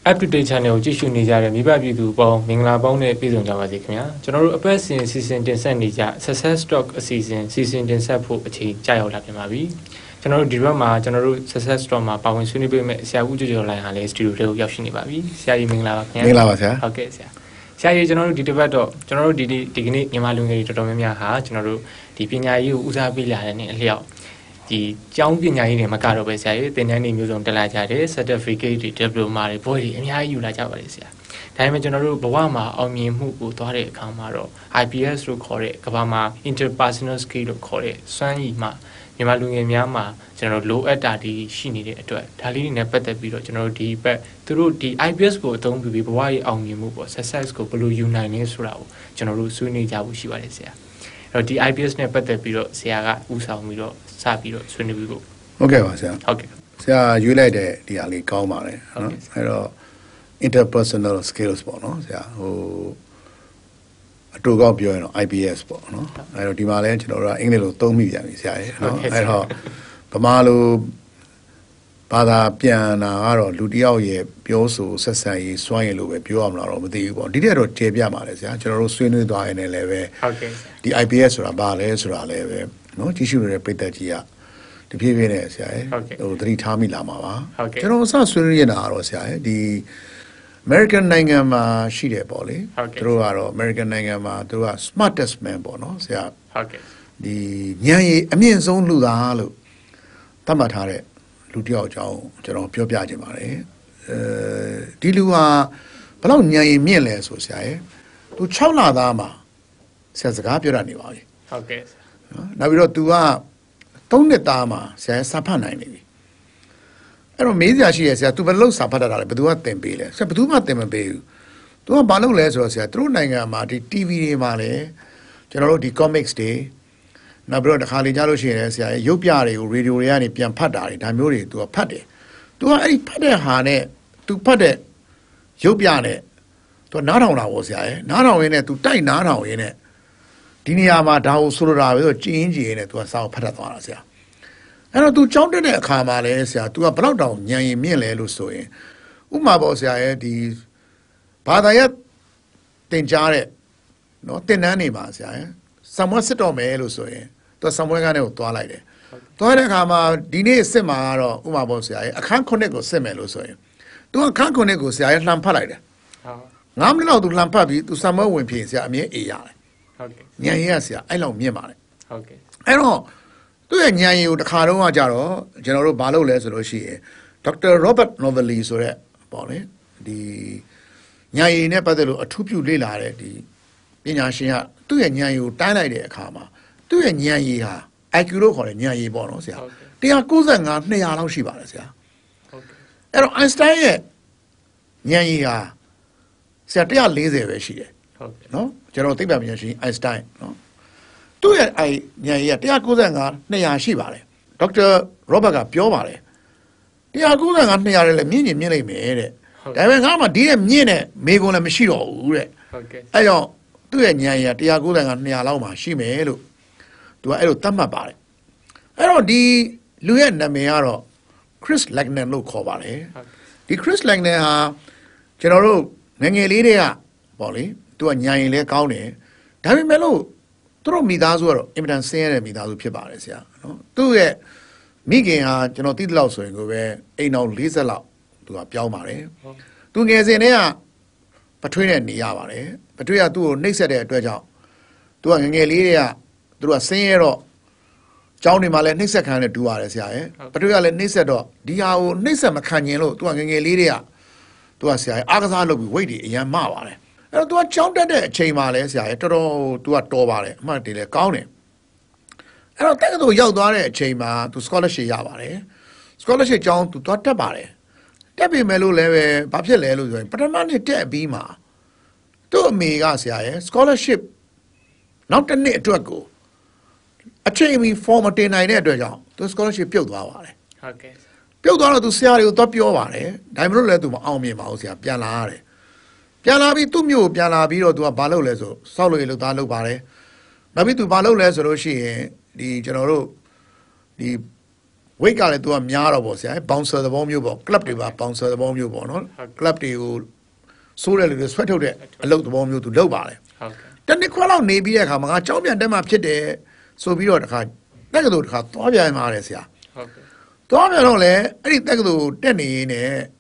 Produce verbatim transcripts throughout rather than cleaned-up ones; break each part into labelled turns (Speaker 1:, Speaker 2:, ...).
Speaker 1: Up to date channel ကိုကြည့်ရှုနေကြတဲ့မိဘပြည်သူပေါင်းမင်္ဂလာပေါင်းနဲ့ပြည့်စုံကြပါစေခင်ဗျာကျွန်တော်တို့အပတ်စဉ်စီစဉ်တင်ဆက်နေကြ Success Stock အစီအစဉ်စီစဉ်တင်ဆက်ဖို့အချိန်ကြာရောက်လာပြန်ပါပြီကျွန်တော်တို့ဒီဘက်မှာကျွန်တော်တို့ Success Stock မှာပါဝင်ဆွေးနွေးပေးမယ့်ဆရာဦးကျော်ကျော်လိုင်ဟာလည်း studio ထဲကိုရောက်ရှိနေပါပြီဆရာကြီးမင်္ဂလာပါခင်ဗျာ
Speaker 2: မင်္ဂလာပါဆရာ
Speaker 1: ဟုတ်ကဲ့ဆရာဆရာကြီးကျွန်တော်တို့ဒီတစ်ပတ်တော့ကျွန်တော်တို့ဒီဒီကနေ့မြန်မာလူငယ်တွေတော်တော်များများဟာကျွန်တော်တို့ဒီပညာရေးကိုဦးစားပေးလာတဲ့နေ့အလျောက်ဒီကျောင်းပညာရေးတွေမကတော့ပဲဆရာကြီးသင်တန်းတွေမျိုးစုံတက်လာကြတယ် certificate တွေ diploma တွေဘွဲတွေအများကြီးယူလာကြပါတယ်ဆရာဒါပေမဲ့ကျွန်တော်တို့ဘဝမှာအောင်မြင်မှုကိုသွားတဲ့အခါမှာတော့ I P S လို့ခေါ်တဲ့ကမ္ဘာမှာ interpersonal skill လို့ခေါ်တဲ့စွမ်းရည်မှမြန်မာလူငယ်များမှာကျွန်တော်တို့လိုအပ်တာတွေရှိနေတဲ့အတွက်ဒါလေးတွေနဲ့ပတ်သက်ပြီးတော့ကျွန်တော်တို့ဒီဘက်သူတို့ဒီ I P S ကိုအသုံးပြုပြီးဘဝရဲ့အောင်မြင်မှုပေါ့ success ကိုဘယ်လိုယူနိုင်လဲဆိုတာကိုကျွန်တော်တို့ဆွေးနွေးကြဖို့ရှိပါတယ်ဆရာအဲ့တော့ဒီ I P S နဲ့ပတ်သက်ပြီးတော့ဆရာကဦးဆောင်ပြီးတော့စပြီးတော့ဆွေးနွေးပြီးဖို့
Speaker 2: ဟုတ်ကဲ့ပါဆရာ
Speaker 1: ဟုတ်ကဲ့
Speaker 2: ဆရာရွေးလိုက်တဲ့ဒီဟာလေးကောင်းပါတယ်နော်အဲ့တော့ interpersonal skills ပေါ့နော်ဆရာဟိုအတူကောက်ပြောရင်တော့ I P S ပေါ့နော်အဲ့တော့ဒီမှာလဲကျွန်တော်တို့ကအင်္ဂလိပ်လိုသုံးမိပြန်ပြီဆရာရေနော်အဲ့တော့ဗမာလိုဘာသာပြန်တာကတော့လူတစ်ယောက်ရဲ့ပြောဆိုဆက်ဆံရေးစွမ်းရည်လို့ပဲပြောရမလားတော့မသိဘူးပေါ့ဒီတက်တော့ကျေပြပါလေဆရာကျွန်တော်တို့ဆွေးနွေးသွားရင်လည်းပဲ
Speaker 1: ဟုတ်ကဲ့
Speaker 2: ဒီ I P S ဆိုတာဘာလဲဆိုတာလည်းပဲနော်ကြီးစုနေတဲ့ပိတ်သက်ကြီးကတဖြည်းဖြည်းနဲ့ဆရာရေဟိုသတိထားမိလာမှာပါကျွန်တော်စဆွေးနွေးနေတာတော့ဆရာရေဒီ American နိုင်ငံမှာရှိတယ်ပေါ့လေသူတို့ကတော့ American နိုင်ငံမှာသူတို့က smartest man ပေါ့နော်ဆရာ
Speaker 1: ဟုတ်ကဲ့
Speaker 2: ဒီဉာဏ်ရည်အမြင့်ဆုံးလူသားလို့သတ်မှတ်ထားတဲ့လူတစ်ယောက်အကြောင်းကျွန်တော်ပြောပြခြင်းပါတယ်အဲဒီလူဟာဘယ်လောက်ဉာဏ်ရည်မြင့်လဲဆိုဆရာရေသူ၆လသားမှာဆရာစကားပြောတတ်နေပါပြီ
Speaker 1: ဟုတ်ကဲ့
Speaker 2: နော်နောက်ပြီးတော့ तू ကသုံးနှစ်သားမှာဆရာစာဖတ်နိုင်နေပြီအဲ့တော့မေးစရာရှိရဲ့ဆရာ तू ဘယ်လောက်စာဖတ်တတ်တာလဲဘယ်သူကသင်ပေးလဲဆရာဘယ်သူမှသင်မပေးဘူး तू ကဘာလုပ်လဲဆိုတော့ဆရာသူတို့နိုင်ငံမှာဒီ T V တွေမှာလဲကျွန်တော်တို့ဒီ comics တွေနောက်ပြီးတော့တစ်ခါလေကြားလို့ရှိရင်ဆရာရုပ်ပြတွေကို radio တွေကနေပြန်ဖတ်တာတွေဒါမျိုးတွေ तू ကဖတ်တယ် तू ကအဲ့ဒီဖတ်တဲ့ဟာနဲ့ तू ဖတ်တဲ့ရုပ်ပြနဲ့ तू နားထောင်တာပေါ့ဆရာရဲ့နားထောင်ရင်းနဲ့ तू တိုက်နားထောင်ရင်းနဲ့ဒီနေရာမှာဒါကိုဆိုလိုတာပဲဆိုကြည်ရင်ကြည်ရင်နဲ့ तू ကစာကိုဖတ်တတ်သွားတာဆရာအဲ့တော့ तू ကြောင်းတက်တဲ့အခါမှာလဲဆရာ तू ကဘလောက်တောင်ဉာဏ်ရည်မြင့်လဲလို့ဆိုရင်ဥမာပေါ့ဆရာရဲ့ဒီဘာသာရပ်တင်ကြားတဲ့နော်တင်တန်းနေပါဆရာရဲ့ဆမ်မွဲစစ်တော်မယ်လို့ဆိုရင် तू ဆမ်မွဲကနေကိုသွားလိုက်တယ်သွားတဲ့အခါမှာဒီနေ့စစ်မှာကတော့ဥမာပေါ့ဆရာရဲ့အခန်းခုနှစ်ကိုစစ်မယ်လို့ဆိုရင် तू အခန်းခုနှစ်ကိုဆရာရဲ့လှန်ဖတ်လိုက်တယ်ဟုတ်ငါးမိနစ်လောက် तू လှန်ဖတ်ပြီး तू ဆမ်မွဲဝင်ဖြစ်ဆရာအမြဲအေးရတယ်
Speaker 1: ဟုတ်ကဲ့
Speaker 2: ဉာဏ်ရည်ရဆရာအဲ့လောက်မြင့်ပါတယ်
Speaker 1: ဟုတ်ကဲ့
Speaker 2: အဲ့တော့သူ့ရဲ့ဉာဏ်ရည်ကိုတစ်ခါတော့ကကြတော့ကျွန်တော်တို့ဘာလုပ်လဲဆိုလို့ရှိရင်ဒေါက်တာ Robert Novelli ဆိုတဲ့ပေါ့လေဒီဉာဏ်ရည်နဲ့ပတ်သက်လို့အထူးပြုလေ့လာတဲ့ဒီပညာရှင်ကသူ့ရဲ့ဉာဏ်ရည်ကိုတိုင်းလိုက်တဲ့အခါမှာသူ့ရဲ့ဉာဏ်ရည်ဟာ I Q လို့ခေါ်တဲ့ဉာဏ်ရည်ပေါ့နော်ဆရာone ninety-nine two hundredလောက်ရှိပါတယ်ဆရာ
Speaker 1: ဟုတ်ကဲ့
Speaker 2: အဲ့တော့ Einstein ရဲ့ဉာဏ်ရည်ဟာဆရာone fortyပဲရှိတယ်
Speaker 1: ဟုတ်ကဲ့
Speaker 2: နော်ကျွန်တော်သိပ္ပံပညာရှင် Einstein နော်သူ့ရဲ့အဲဉာဏ်ရည်ကone ninety-nine two hundredရှိပါတယ်ဒေါက်တာ Robert ကပြောပါတယ်one ninety-nine two hundredလည်းမြင့်မြင့်မြင့်လိုက်မယ်တဲ့ဒါပေမဲ့ငါမှဒီရဲ့မြင့်တဲ့မေကွန်လည်းမရှိတော့ဘူးတဲ့
Speaker 1: ဟုတ်ကဲ့
Speaker 2: အဲကြောင့်သူ့ရဲ့ဉာဏ်ရည်ကone ninety-nine two hundredလောက်မှရှိမယ်လို့သူကအဲ့လိုသတ်မှတ်ပါတယ်အဲ့တော့ဒီလူရဲ့နာမည်ကတော့ Chris Langan လို့ခေါ်ပါတယ်ဒီ Chris Langan ဟာကျွန်တော်တို့ငငယ်လေးတွေကပေါ့လေသူကဉာဏ်ရည်လည်းကောင်းတယ်ဒါပေမဲ့လို့သူတို့မိသားစုကတော့အင်မတန်ဆင်းရဲတဲ့မိသားစုဖြစ်ပါတယ်ဆရာနော်သူ့ရဲ့မိခင်ဟာကျွန်တော်သိတဲ့လောက်ဆိုရင်ကိုပဲအိမ်တော်fortyလောက်သူကပြောင်းပါတယ်သူငယ်စဉ်တည်းကပထွေးနဲ့နေရပါတယ်ပထွေးကသူ့ကိုနှိပ်စက်တဲ့အတွက်ကြောင့်သူကငငယ်လေးတွေကသူကဆင်းရဲတော့ကျောင်းတွေမှာလည်းနှိပ်စက်ခံရတဲ့တူရတယ်ဆရာရဲ့ပထွေးကလည်းနှိပ်စက်တော့ဒီဟာကိုနှိပ်စက်မခံကျင်လို့သူကငငယ်လေးတွေကသူကဆရာရဲ့အားကစားလုပ်ပြီးဝိတ်တွေအရန်မပါတယ်အဲ့တော့ तू ကြောင်းတက်တဲ့အချိန်မှာလဲဆရာရဲ့တော်တော် तू ကတော်ပါတယ်အမှန်တည်းလဲကောင်းတယ်အဲ့တော့တက္ကသိုလ်ရောက်သွားတဲ့အချိန်မှာ तू scholarship ရပါတယ် scholarship ကျောင်း तू သွားတက်ပါတယ်တက်ပြီမဲ့လို့လည်းပဲဘာဖြစ်လဲလို့ဆိုရင်ပထမနှစ်တက်ပြီးမှာသူ့အမေကဆရာရဲ့ scholarship နောက်တစ်နှစ်အတွက်ကိုအချိန်မီ form တင်နိုင်တဲ့အတွက်ကြောင့် तू scholarship ပြုတ်သွားပါတယ်
Speaker 1: ဟုတ်ကဲ့
Speaker 2: ပြုတ်သွားတော့ तू ဆရာတွေကိုသွားပြောပါတယ်ဒါမှမဟုတ်လည်း तू မအောင်မြင်ပါဘူးဆရာပြန်လာရတယ်ပြန်လာပြီးသူ့မျိုးပြန်လာပြီးတော့ तू ကဘာလုပ်လဲဆိုစောက်လို့ရလို့သားလုပ်ပါတယ်နောက်ပြီး तू ဘာလုပ်လဲဆိုလို့ရှိရင်ဒီကျွန်တော်တို့ဒီဝိတ်ကလည်း तू ကများတော့ပေါ့ဆရာ bouncer သဘောမျိုးပေါ့ club တွေပါ bouncer သဘောမျိုးပေါ့နော် club တွေကိုဆိုးတယ်လို့ဆွဲထုတ်တဲ့အလုပ်သဘောမျိုး तू လုပ်ပါတယ်တနစ်ခွဲလောက်နေပြီးတဲ့အခါမှာငါကြောင်းပြန်တက်မှဖြစ်တယ်ဆိုပြီးတော့တခါတက်ကတူတခါသွားပြန်ပါတယ်ဆရာဟုတ်ကဲ့သွားပြန်တော့လေအဲ့ဒီတက်ကတူတက်နေနေ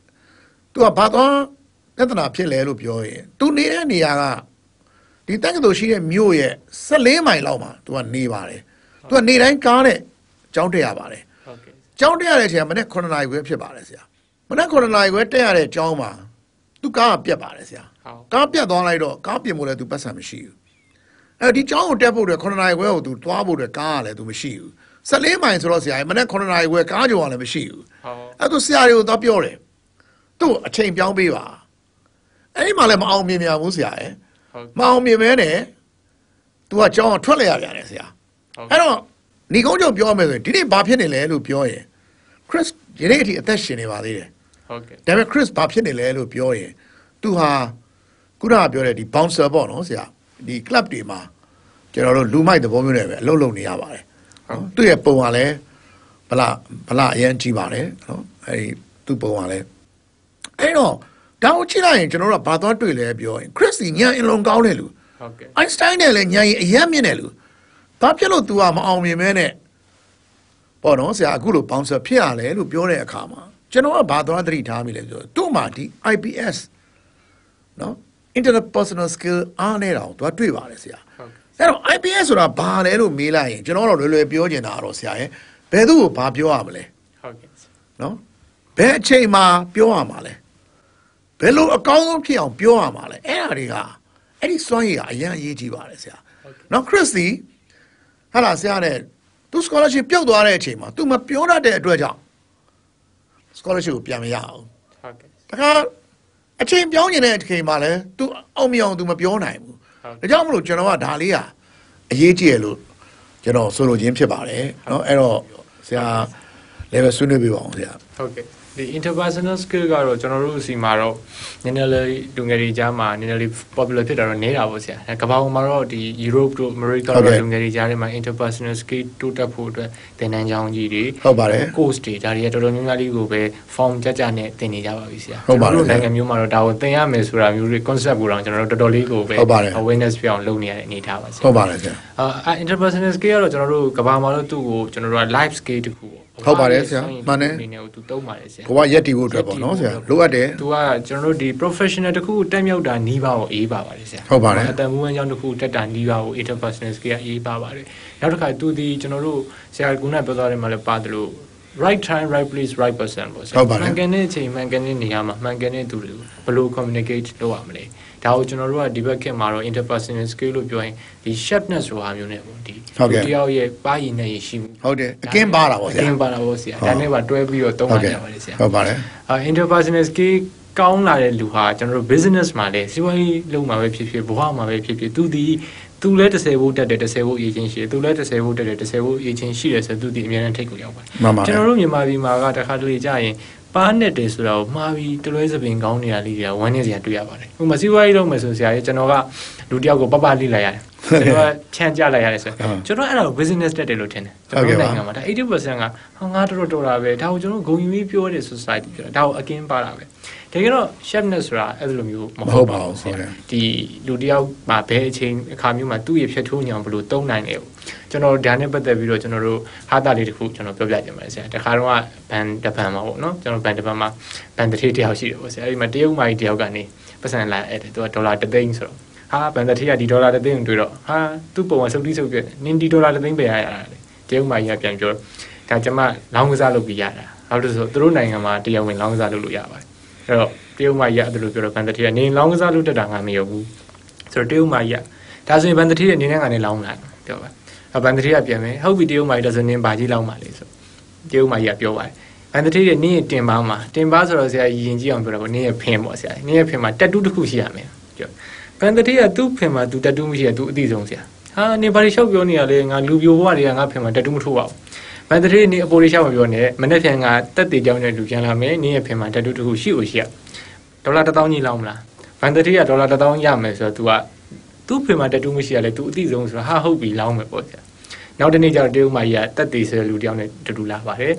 Speaker 2: तू ကဘာတော့ပြဿနာဖြစ်လဲလို့ပြောရင် तू နေတဲ့နေရာကဒီတက်ကတူရှိတဲ့မြို့ရဲ့ဆယ်လေးမိုင်လောက်မှာ तू ကနေပါတယ် तू ကနေတိုင်းကားနဲ့ကြောင်းတက်ရပါတယ်ဟုတ်ကဲ့ကြောင်းတက်ရတဲ့အချိန်ကမနေ့ခုနှစ်နာရီခွဲဖြစ်ပါတယ်ဆရာမနေ့ခုနှစ်နာရီခွဲတက်ရတဲ့ကြောင်းမှာ तू ကားကပြတ်ပါတယ်ဆရာကားပြတ်သွားလိုက်တော့ကားပြင်ဖို့လည်း तू ပတ်စံမရှိဘူးအဲဒီကြောင်းကိုတက်ဖို့အတွက်ခုနှစ်နာရီခွဲကို तू သွားဖို့အတွက်ကားကလည်း तू မရှိဘူးဆယ်လေးမိုင်ဆိုတော့ဆရာမနေ့ခုနှစ်နာရီခွဲကားကြောင်ကလည်းမရှိဘူးအဲ့ तू ဆရာတွေကိုသွားပြောတယ်သူ့အချိန်ပြောင်းပေးပါအဲ့ဒီမှာလည်းမအောင်မြင်များဘူးဆရာရယ်မအောင်မြင်မဲနဲ့ तू ကကြောင်းကထွက်လိုက်ရပြန်တယ်ဆရာအဲ့တော့ညီကုန်းချုပ်ပြောမယ်ဆိုရင်ဒီနေ့ဘာဖြစ်နေလဲလို့ပြောရင် Chris ဒီနေ့အထိအသက်ရှင်နေပါသေးတယ်ဟုတ်ကဲ့ဒါပေမဲ့ Chris ဘာဖြစ်နေလဲလို့ပြောရင် तू ဟာခုနကပြောတဲ့ဒီ bouncer ပေါ့နော်ဆရာဒီ club တွေမှာကျွန်တော်တို့လူမိုက်သဘောမျိုးနဲ့ပဲအလုပ်လုပ်နေရပါတယ်နော်သူ့ရဲ့ပုံကလည်းဗလာဗလာအရင်ကြီးပါတယ်နော်အဲဒီသူ့ပုံကလည်းအဲ့တော့ဒါကိုကြည့်လိုက်ရင်ကျွန်တော်တို့ကဘာသွားတွေ့လဲပြောရင် Chris ညာအင်လုံးကောင်းတယ်လူဟုတ်ကဲ့ Einstein နဲ့လည်းညာရင်အရင်မြင့်တယ်လူဘာဖြစ်လို့ तू ကမအောင်မြင်မဲနဲ့ပေါ့နော်ဆရာအခုလို bouncer ဖြစ်ရလဲလို့ပြောတဲ့အခါမှာကျွန်တော်ကဘာသွားသတိထားမိလဲဆိုတော့သူ့မှာဒီ I P S နော် interpersonal skill အားနေတာကို तू တွေ့ပါတယ်ဆရာအဲ့တော့ I P S ဆိုတာဘာလဲလို့မေးလိုက်ရင်ကျွန်တော်တို့လွယ်လွယ်ပြောချင်တာတော့ဆရာရဲ့ဘယ်သူ့ကိုဘာပြောရမလဲဟုတ်ကဲ့နော်ဘယ်အချိန်မှာပြောရမှာလဲဘယ်လိုအကောင်းဆုံးဖြစ်အောင်ပြောရမှာလဲအဲ့ဒါတွေကအဲ့ဒီစွမ်းရည်ကအရင်အရေးကြီးပါတယ်ဆရာနော် Chris ဒီဟာလာဆရာနဲ့သူ scholarship ပြုတ်သွားတဲ့အချိန်မှာ तू မပြောတတ်တဲ့အတွက်ကြောင့် scholarship ကိုပြန်မရအောင်ဟုတ်ကဲ့တခါအချိန်ပြောင်းနေတဲ့အချိန်မှာလဲ तू အောင်မြင်အောင် तू မပြောနိုင်ဘူးဒါကြောင့်မလို့ကျွန်တော်ကဒါလေးကအရေးကြီးရလို့ကျွန်တော်ဆိုလိုခြင်းဖြစ်ပါတယ်เนาะအဲ့တော့ဆရာလည်းပဲဆွေးနွေးပြပါအောင်ဆရာ
Speaker 1: ဟုတ်ကဲ့ဒီ interpersonal skill ကတော့ကျွန်တော်တို့အစီမှာတော့နည်းနည်းလေးလူငယ်တွေကြားမှာနည်းနည်းလေး popular ဖြစ်တာတော့နေတာပေါ့ဆရာကမ္ဘာပေါ်မှာတော့ဒီ Europe တို့ America တို့လူငယ်တွေကြားထဲမှာ interpersonal skill တိုးတက်ဖို့အတွက်သင်တန်းကျောင်းကြီးတွေ
Speaker 2: ဟုတ်ပါတယ်
Speaker 1: course တွေဒါတွေကတော်တော်များများလေးကိုပဲ form ကြကြနဲ့သင်နေကြပါပြီဆရာကျွန်တော်တို့နိုင်ငံမျိုးမှာတော့ဒါကိုသင်ရမယ်ဆိုတာမျိုးတွေ concept ကိုတော့ကျွန်တော်တို့တော်တော်လေးကိုပဲ awareness ဖြစ်အောင်လုပ်နေရတဲ့အနေအထားပါဆရာ
Speaker 2: ဟုတ်ပါတယ်ဆရာ
Speaker 1: အာ interpersonal skill ကတော့ကျွန်တော်တို့ကမ္ဘာမှာတော့သူ့ကိုကျွန်တော်တို့က life skill တခုပေါ့
Speaker 2: ဟုတ်ပါတယ်ဆရာမှန်တယ်
Speaker 1: အနေနဲ့သူသုံးပါတယ်ဆရာ
Speaker 2: ဘဝရက်တည်ဖို့အတွက်ပေါ့နော်ဆရာလိုအပ်တယ်
Speaker 1: သူကကျွန်တော်တို့ဒီ professional တခုတက်မြောက်တာနီးပါးကိုအေးပါပါတယ်ဆရာ
Speaker 2: ဟုတ်ပါတယ်
Speaker 1: အတန်မူဝမ်းကြောင်းတခုတက်တာနီးပါးကို interpersonal skill ကအေးပါပါတယ်နောက်တစ်ခါသူဒီကျွန်တော်တို့ဆရာကုနာပြောသွားတယ်မှာလည်းပါတယ်လို့ right time right place right person ပေါ့ဆရာမှန်ကန်တဲ့အချိန်မှန်ကန်တဲ့နေရာမှာမှန်ကန်တဲ့သူတွေကိုဘယ်လို communicate လုပ်ရမလဲဒါကိုကျွန်တော်တို့ကဒီဘက်ခေတ်မှာတော့ interpersonal skill လို့ပြောရင်ဒီ sharpness ဆိုတာမျိုးနဲ့ပေါ့ဒီတယောက်ရဲ့ပါရည်နဲ့ရရှိမှု
Speaker 2: ဟုတ်တယ်အကင်းပါတာပေါ့ဆရာ
Speaker 1: အကင်းပါတာပေါ့ဆရာဒါနဲ့ပါတွဲပြီးတော့သုံးကြပါတယ်ဆရာ
Speaker 2: ဟုတ်ပါတယ်
Speaker 1: အာ interpersonal skill ကောင်းလာတဲ့လူဟာကျွန်တော်တို့ business မှာလည်းစီးပွားရေးလုပ်မှာပဲဖြစ်ဖြစ်ဘဝမှာပဲဖြစ်ဖြစ်သူဒီသူလည်းတစ်ဆယ်ဖို့တက်တယ်တစ်ဆယ်ဖို့အေဂျင့်ရှိတယ်သူလည်းတစ်ဆယ်ဖို့တက်တယ်တစ်ဆယ်ဖို့အေဂျင့်ရှိတယ်ဆိုသူဒီအများနဲ့ထိတ်ကိုရောက်ပါတယ်ကျွန်တော်တို့မြန်မာပြည်မှာကတခါတလေကြာရင်ပါနဲ့တယ်ဆိုတာကိုမှားပြီးတလွဲစပင်ကောင်းနေတာလေးတွေကဝမ်းနေစရာတွေ့ရပါတယ်ဥပမာစီးပွားရေးလုပ်မယ်ဆိုဆရာကြီးကျွန်တော်ကလူတယောက်ကိုပပလိလိုက်ရတယ်ကျွန်တော်ကချမ်းကြလိုက်ရတယ်ဆိုကျွန်တော်အဲ့ဒါကို business တက်တယ်လို့ထင်တယ်ကျွန်တော်နိုင်ငံမှာဒါ eighty percent ကဟာငါတော်တော်တော်တာပဲဒါကိုကျွန်တော်ဂုဏ်ယူပြီးပြောတဲ့ society ပြောတာဒါကိုအကင်းပါတာပဲတကယ်တော့ sharpness ဆိုတာအဲ့လိုမျိုးမဟုတ်ပါဘူးဆရာဒီလူတယောက်မှာဘယ်အချိန်အခါမျိုးမှာသူ့ရဲ့ဖြတ်ထိုးညောင်ဘယ်လိုသုံးနိုင်လဲကျွန်တော်ဒါနဲ့ပတ်သက်ပြီးတော့ကျွန်တော်တို့ဟာတာလေးတစ်ခုကျွန်တော်ပြောပြချင်ပါတယ်ဆရာတခါတော့ဘန်တပန်မှာပေါ့နော်ကျွန်တော်ဘန်တပန်မှာဘန်တထေးတယောက်ရှိတယ်ပေါ့ဆရာအဲ့ဒီမှာတရုတ်မာကြီးတယောက်ကနေပတ်စံလာအဲ့သူကဒေါ်လာတစ်သိန်းဆိုတော့ဟာဘန်တထေးကဒီဒေါ်လာတစ်သိန်းကိုတွေ့တော့ဟာသူ့ပုံကစုပ်တိစုပ်ပြနင်းဒီဒေါ်လာတစ်သိန်းပဲရရတာလေတရုတ်မာကြီးကပြန်ပြောဒါကျွန်မလောင်းကစားလုပ်ပြီးရတာဟုတ်လို့ဆိုသူတို့နိုင်ငံမှာတရားဝင်လောင်းကစားလုပ်လို့ရပါတယ်အဲ့တော့တရုတ်မာကြီးကအဲ့လိုပြောတော့ဘန်တထေးကနေလောင်းကစားလုပ်တတ်တာငါမရောဘူးဆိုတော့တရုတ်မာကြီးကဒါဆိုရင်ဘန်တထေးရဲ့နေနဲ့ကနေလောင်းလာပြောပါအဘန်တထေးကပြန်မယ်ဟုတ်ပြီတရုတ်မာကြီးဒါဆိုနင်းဘာကြီးလောင်းပါလေဆိုတရုတ်မာကြီးကပြောပါတယ်ဘန်တထေးရဲ့နင်းရဲ့တင်ပါမှာတင်ပါဆိုတော့ဆရာယဉ်ကြည့်အောင်ပြောတာပေါ့နင်းရဲ့ဖင်ပေါ့ဆရာနင်းရဲ့ဖင်မှာတက်တူးတစ်ခုရှိရမယ်ပြောဘန်တထေးကသူ့ဖင်မှာသူတက်တူးမရှိရသူအသိဆုံးဆရာဟာနင်းဘာတွေလျှောက်ပြောနေရလဲငါလူပြိုဘဝတွေကငါဖင်မှာတက်တူးမထိုးပါဘူးဘန်တထေးနင်းအပေါ်လေးလျှောက်မပြောနဲ့မနေ့ပြန်ကတက်တေကြောင်းနဲ့လူပြန်လာမယ်နင်းရဲ့ဖင်မှာတက်တူးတစ်ခုရှိကိုရှိရဒေါ်လာတစ်သောင်းကြီးလောင်းမလားဘန်တထေးကဒေါ်လာတစ်သောင်းရမယ်ဆိုတော့ तू ကသူ့ဖင်မှာတက်တူးမရှိရလဲ तू အသိဆုံးဆိုတော့ဟာဟုတ်ပြီလောင်းမယ်ပေါ့ဆရာနောက်တနေ့ကျတော့တရုတ်မာကြီးကတက်သေးဆိုတဲ့လူတယောက်နဲ့တူတူလာပါတယ်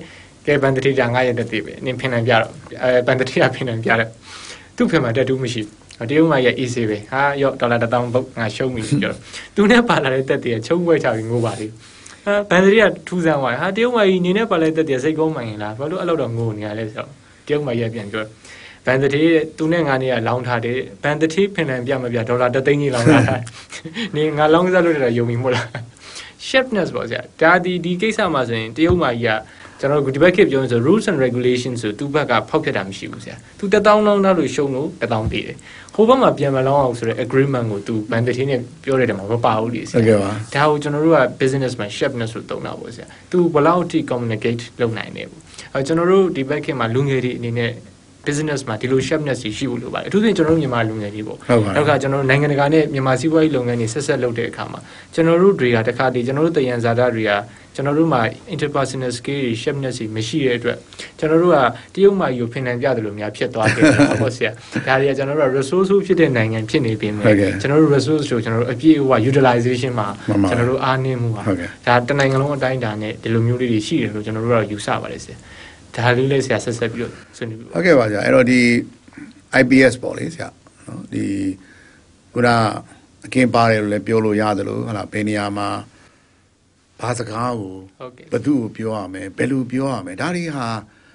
Speaker 1: ကဲဘန်တတိတာငါရဲ့တက်သေးပဲနင်ဖင်နိုင်ပြတော့အဲဘန်တတိတာဖင်နိုင်ပြတယ်သူ့ဖင်မှာတက်တူးမရှိတရုတ်မှာရဲ့ easy ပဲဟာရော့ဒေါ်လာတစ်သောင်းပုတ်ငါရှုံးပြီပြောတော့သူနဲ့ပါလာတဲ့တက်တည်းချုံပွဲချပြီးငိုပါလေဟာဘန်တတိကထူးဆန်းသွားဟာတရုတ်မှာကြီးနေနဲ့ပါလာတဲ့တက်တည်းစိတ်ကောင်းမှန်ရင်လားဘာလို့အဲ့လိုတော့ငိုနေရလဲဆိုတော့တရုတ်မှာရဲ့ပြန်ပြောဘန်တတိသူနဲ့ငါနေကလောင်းထားတယ်ဘန်တတိဖင်နိုင်ပြမပြဒေါ်လာတစ်သိန်းကြီးလောင်းထားတာနေငါလောင်းစားလို့တော့ယုံပြီမို့လား sharpness ပေါ့ဗျာဒါဒီဒီကိစ္စမှာဆိုရင်တရုတ်မှာကြီးကကျွန်တော်ဒီဘက်ခေတ်ပြောရင်ဆို rules and regulations ဆိုသူ့ဘက်ကဖောက်ဖျက်တာမရှိဘူးဆရာသူတစ်တောင်းလောင်းထားလို့ရှုံးလို့တစ်တောင်းပေးတယ်ဟိုဘက်မှာပြန်မလောင်းအောင်ဆိုတဲ့ agreement ကိုသူဘန်တတိနဲ့ပြောရတယ်မှာမပါဘူးလေဆရာဒါကိုကျွန်တော်တို့က business မှာ sharpness လို့သုံးတာပေါ့ဆရာသူဘယ်လောက်ထိ communicate လုပ်နိုင်တယ်ပေါ့အဲကျွန်တော်တို့ဒီဘက်ခေတ်မှာလူငယ်တွေအနေနဲ့business မှာဒီလို sharpness ရှိဖို့လိုပါတယ်အထူးသဖြင့်ကျွန်တော်တို့မြန်မာလူငယ်တွေပေါ့နောက်ကကျွန်တော်တို့နိုင်ငံတကာနဲ့မြန်မာစီးပွားရေးလုပ်ငန်းတွေဆက်ဆက်လုပ်တဲ့အခါမှာကျွန်တော်တို့တွေကတခါတည်းကျွန်တော်တို့တယံဇာတာတွေကကျွန်တော်တို့မှာ interpersonal skill တွေ sharpness တွေမရှိတဲ့အတွက်ကျွန်တော်တို့ကတရုတ်မှာယူဖင်နိုင်ပြတယ်လို့များဖြစ်သွားတယ်ဟုတ်ဆရာဒါတွေကကျွန်တော်တို့က resource ဖြစ်တဲ့နိုင်ငံဖြစ်နေပြီမယ်ကျွန်တော်တို့ resource ကိုကျွန်တော်တို့အပြည့်အဝ utilization မှာကျွန်တော်တို့အားနည်းမှုပါဒါတနိုင်ငံလုံးအတိုင်းအတာနဲ့ဒီလိုမျိုးလေးတွေရှိတယ်လို့ကျွန်တော်တို့ကယူဆပါတယ်ဆရာဒါလေးလေးဆရာဆက်ဆက်ပြီးတော့ဆွေးနွေးပြီး
Speaker 2: ဟုတ်ကဲ့ပါဆရာအဲ့တော့ဒီ I P S ပေါ့လေဆရာနော်ဒီခုနအကင်းပါတယ်လို့လည်းပြောလို့ရတယ်လို့ဟုတ်လားဘယ်နေရာမှာဘာစကားကိုဘယ်သူ့ကိုပြောရမလဲဘယ်လိုပြောရမလဲဒါတွေဟာ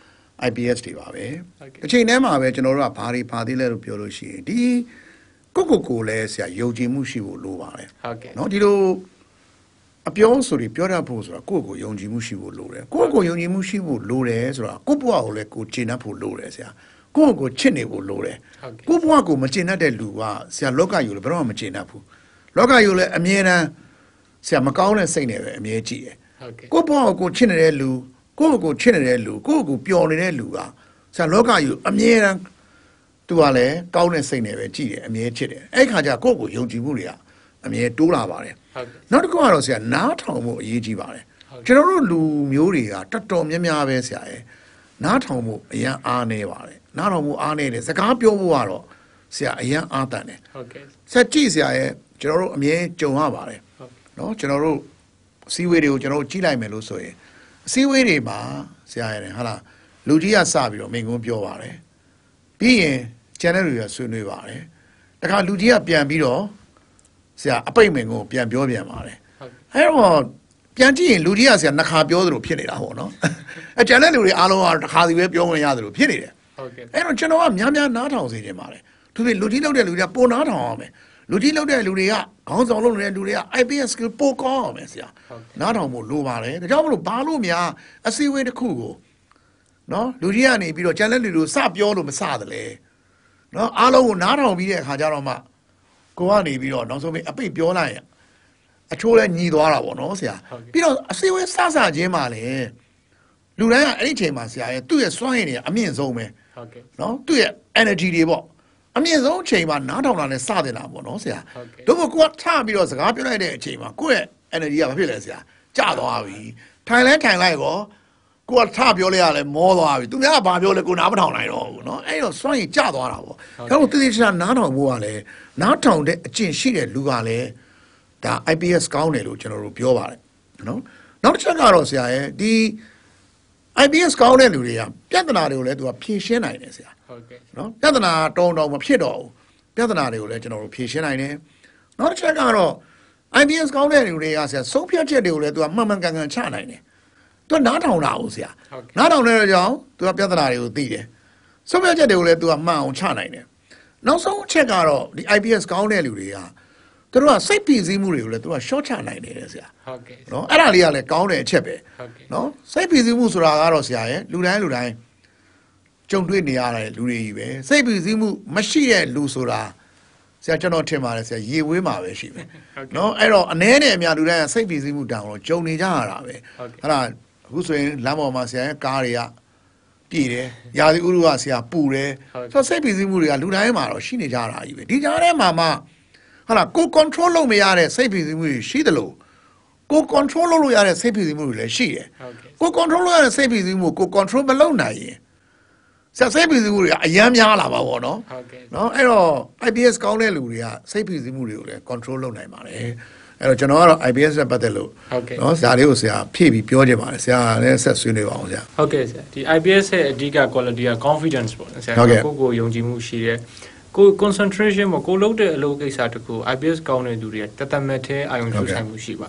Speaker 2: I P S တွေပါပဲအချိန်တည်းမှာပဲကျွန်တော်တို့ကဘာတွေပါသေးလဲလို့ပြောလို့ရှိရင်ဒီကိုကိုကိုလည်းဆရာယုံကြည်မှုရှိဖို့လိုပါတယ်
Speaker 1: ဟုတ်ကဲ့
Speaker 2: နော်ဒီလိုအပြောဆိုပြီးပြောတတ်ဖို့ဆိုတာကိုယ့်ကိုယုံကြည်မှုရှိဖို့လိုတယ်ကိုယ့်ကိုယုံကြည်မှုရှိဖို့လိုတယ်ဆိုတာကိုယ့်ဘဝကိုလည်းကိုယ်ကျင့်တတ်ဖို့လိုတယ်ဆရာကိုယ့်ကိုချစ်နေဖို့လိုတယ်ကိုယ့်ဘဝကိုမကျင့်တတ်တဲ့လူကဆရာလောကယူလည်းဘယ်တော့မှမကျင့်တတ်ဘူးလောကယူလည်းအမြဲတမ်းဆရာမကောင်းတဲ့စိတ်နဲ့ပဲအမြဲကြည့်တယ်ကိုယ့်ဘဝကိုကိုချစ်နေတဲ့လူကိုယ့်ကိုချစ်နေတဲ့လူကိုယ့်ကိုပျော်နေတဲ့လူကဆရာလောကယူအမြဲတမ်းသူကလည်းကောင်းတဲ့စိတ်နဲ့ပဲကြည့်တယ်အမြဲချစ်တယ်အဲ့ခါကျကိုယ့်ကိုယုံကြည်မှုတွေကအမြဲတိုးလာပါတယ်နောက်တစ်ခုကတော့ဆရာနားထောင်မှုအရေးကြီးပါတယ်ကျွန်တော်တို့လူမျိုးတွေကတော်တော်များများပဲဆရာရဲ့နားထောင်မှုအရန်အားနေပါတယ်နားထောင်မှုအားနေတယ်စကားပြောဖို့ကတော့ဆရာအရန်အားတန်တယ်
Speaker 1: ဟုတ်ကဲ့
Speaker 2: ဆရာကြည့်ဆရာရဲ့ကျွန်တော်တို့အမြဲကြုံရပါတယ်နော်ကျွန်တော်တို့အစည်းအဝေးတွေကိုကျွန်တော်တို့ကြည့်လိုက်မယ်လို့ဆိုရင်အစည်းအဝေးတွေမှာဆရာရဲ့ဟာလားလူကြီးကစပြီးတော့မိန့်ခွန်းပြောပါတယ်ပြီးရင် channel တွေကဆွေးနွေးပါတယ်တခါလူကြီးကပြန်ပြီးတော့ဆရာအပိတ်မင်ကိုပြန်ပြောပြန်ပါတယ်အဲ့တော့ပြန်ကြည့်ရင်လူကြီးကဆရာနှစ်ခါပြောသလိုဖြစ်နေတာပေါ့နော်အဲကျန်တဲ့လူတွေအားလုံးကတစ်ခါစီပဲပြောဝင်ရသလိုဖြစ်နေတယ်
Speaker 1: ဟုတ်ကဲ့
Speaker 2: အဲ့တော့ကျွန်တော်ကများများနားထောင်စေချင်ပါတယ်သူတွေလူကြီးလောက်တဲ့လူတွေကပိုနားထောင်အောင်မယ်လူကြီးလောက်တဲ့လူတွေကခေါင်းဆောင်လုပ်နေတဲ့လူတွေက I P S skill ပိုကောင်းအောင်မယ်ဆရာနားထောင်ဖို့လိုပါတယ်ဒါကြောင့်မလို့ဘာလို့များအစည်းအဝေးတစ်ခုကိုနော်လူကြီးကနေပြီးတော့ကျန်တဲ့လူတွေစပြောလို့မစတယ်လေနော်အားလုံးကိုနားထောင်ပြီးတဲ့အခါကျတော့မှကိုကနေပြီးတော့နောက်ဆုံးအပိတ်ပြောလိုက်ရင်အချိုးလဲညီသွားတာပေါ့နော်ဆရာပြီးတော့အစည်းအဝေးစစချင်းမှလည်းလူတိုင်းကအဲ့ဒီချိန်မှာဆရာရဲ့သူ့ရဲ့စွမ်းရည်တွေအမြင့်ဆုံးပဲ
Speaker 1: ဟုတ်ကဲ့
Speaker 2: နော်သူ့ရဲ့ energy တွေပေါ့အမြင့်ဆုံးချိန်မှာနားထောင်တာနဲ့စတင်တာပေါ့နော်ဆရာတို့ကကိုကထပြီးတော့စကားပြောလိုက်တဲ့အချိန်မှာကိုယ့်ရဲ့ energy ကဘာဖြစ်လဲဆရာကျသွားပြီထိုင်လဲထိုင်လိုက်ကောကိုကထပြောလိုက်ရလဲမောသွားပြီသူများကဘာပြောလဲကိုနားမထောင်နိုင်တော့ဘူးနော်အဲ့တော့စွမ်းရည်ကျသွားတာပေါ့ဒါတော့တတိချာနားထောင်ဖို့ကလည်းနားထောင်တဲ့အကျင့်ရှိတဲ့လူကလည်းဒါ I P S ကောင်းတယ်လို့ကျွန်တော်တို့ပြောပါတယ်နော်နောက်တစ်ချက်ကတော့ဆရာရဲ့ဒီ I P S ကောင်းတဲ့လူတွေကပြဿနာတွေကိုလည်းသူကဖြေရှင်းနိုင်တယ်ဆရာ
Speaker 1: ဟုတ်ကဲ့
Speaker 2: နော်ပြဿနာတုံးတုံးမဖြစ်တော့ဘူးပြဿနာတွေကိုလည်းကျွန်တော်တို့ဖြေရှင်းနိုင်တယ်နောက်တစ်ချက်ကတော့ I P S ကောင်းတဲ့လူတွေကဆရာဆုံးဖြတ်ချက်တွေကိုလည်းသူကမှန်မှန်ကန်ကန်ချနိုင်တယ်သူကနားထောင်တာကိုဆရာနားထောင်တဲ့ကြောင့်သူကပြဿနာတွေကိုသိတယ်ဆုံးဖြတ်ချက်တွေကိုလည်းသူကမှန်အောင်ချနိုင်တယ်နောက်ဆုံးအချက်ကတော့ဒီ I P S ကောင်းတဲ့လူတွေကသူတို့ကစိတ်ပြည့်စည်မှုတွေကိုလည်းသူက short ချနိုင်တယ်ဆရာ
Speaker 1: ဟုတ်ကဲ့
Speaker 2: နော်အဲ့ဒါလေးကလည်းကောင်းတဲ့အချက်ပဲနော်စိတ်ပြည့်စည်မှုဆိုတာကတော့ဆရာရဲ့လူတိုင်းလူတိုင်းကြုံတွေ့နေရတဲ့လူတွေကြီးပဲစိတ်ပြည့်စည်မှုမရှိတဲ့လူဆိုတာဆရာကျွန်တော်ထင်ပါတယ်ဆရာရေဝေးမှာပဲရှိမယ်နော်အဲ့တော့အ ਨੇ နဲ့အများလူတိုင်းကစိတ်ပြည့်စည်မှုတောင်တော့ကြုံနေကြရတာပဲအဲ့ဒါအခုဆိုရင်လမ်းပေါ်မှာဆရာရဲ့ကားတွေကပြည့်တယ်ရာသီဥတုကဆရာပူတယ်ဆိုတော့စိတ်ပြည့်စည်မှုတွေကလူတိုင်းမှာတော့ရှိနေကြတာကြီးပဲဒီကြားထဲမှာမှဟာလားကို control လုပ်မရတဲ့စိတ်ပြည့်စည်မှုတွေရှိတယ်လို့ကို control လုပ်လို့ရတဲ့စိတ်ပြည့်စည်မှုတွေလည်းရှိတယ်ကို control လုပ်ရတဲ့စိတ်ပြည့်စည်မှုကို control မလုပ်နိုင်ရင်ဆက်စိတ်ပြည့်စည်မှုတွေကအယမ်းများလာပါဘောနော်နော်အဲ့တော့ I P S ကောင်းတဲ့လူတွေကစိတ်ပြည့်စည်မှုတွေကိုလည်း control လုပ်နိုင်ပါတယ်အဲ့တော့ကျွန်တော်ကတော့ I B S နဲ့ပတ်သက်လို့
Speaker 1: ဟုတ်ကဲ့
Speaker 2: နော်ဇာလေးကိုဆရာဖြည့်ပြီးပြောချင်ပါတယ်ဆရာလည်းဆက်ဆွေးနွေးပါအောင်ဆရာ
Speaker 1: ဟုတ်ကဲ့ဆရာဒီ I B S ရဲ့အဓိက quality က confidence ပေါ့ဆရာကိုကိုယုံကြည်မှုရှိတယ်ကို concentration ပေါ့ကိုလုပ်တဲ့အလုပ်ကိစ္စတခု I B S ကောင်းတဲ့သူတွေကတသက်မဲ့သေးအာရုံစူးစိုက်မှုရှိပါ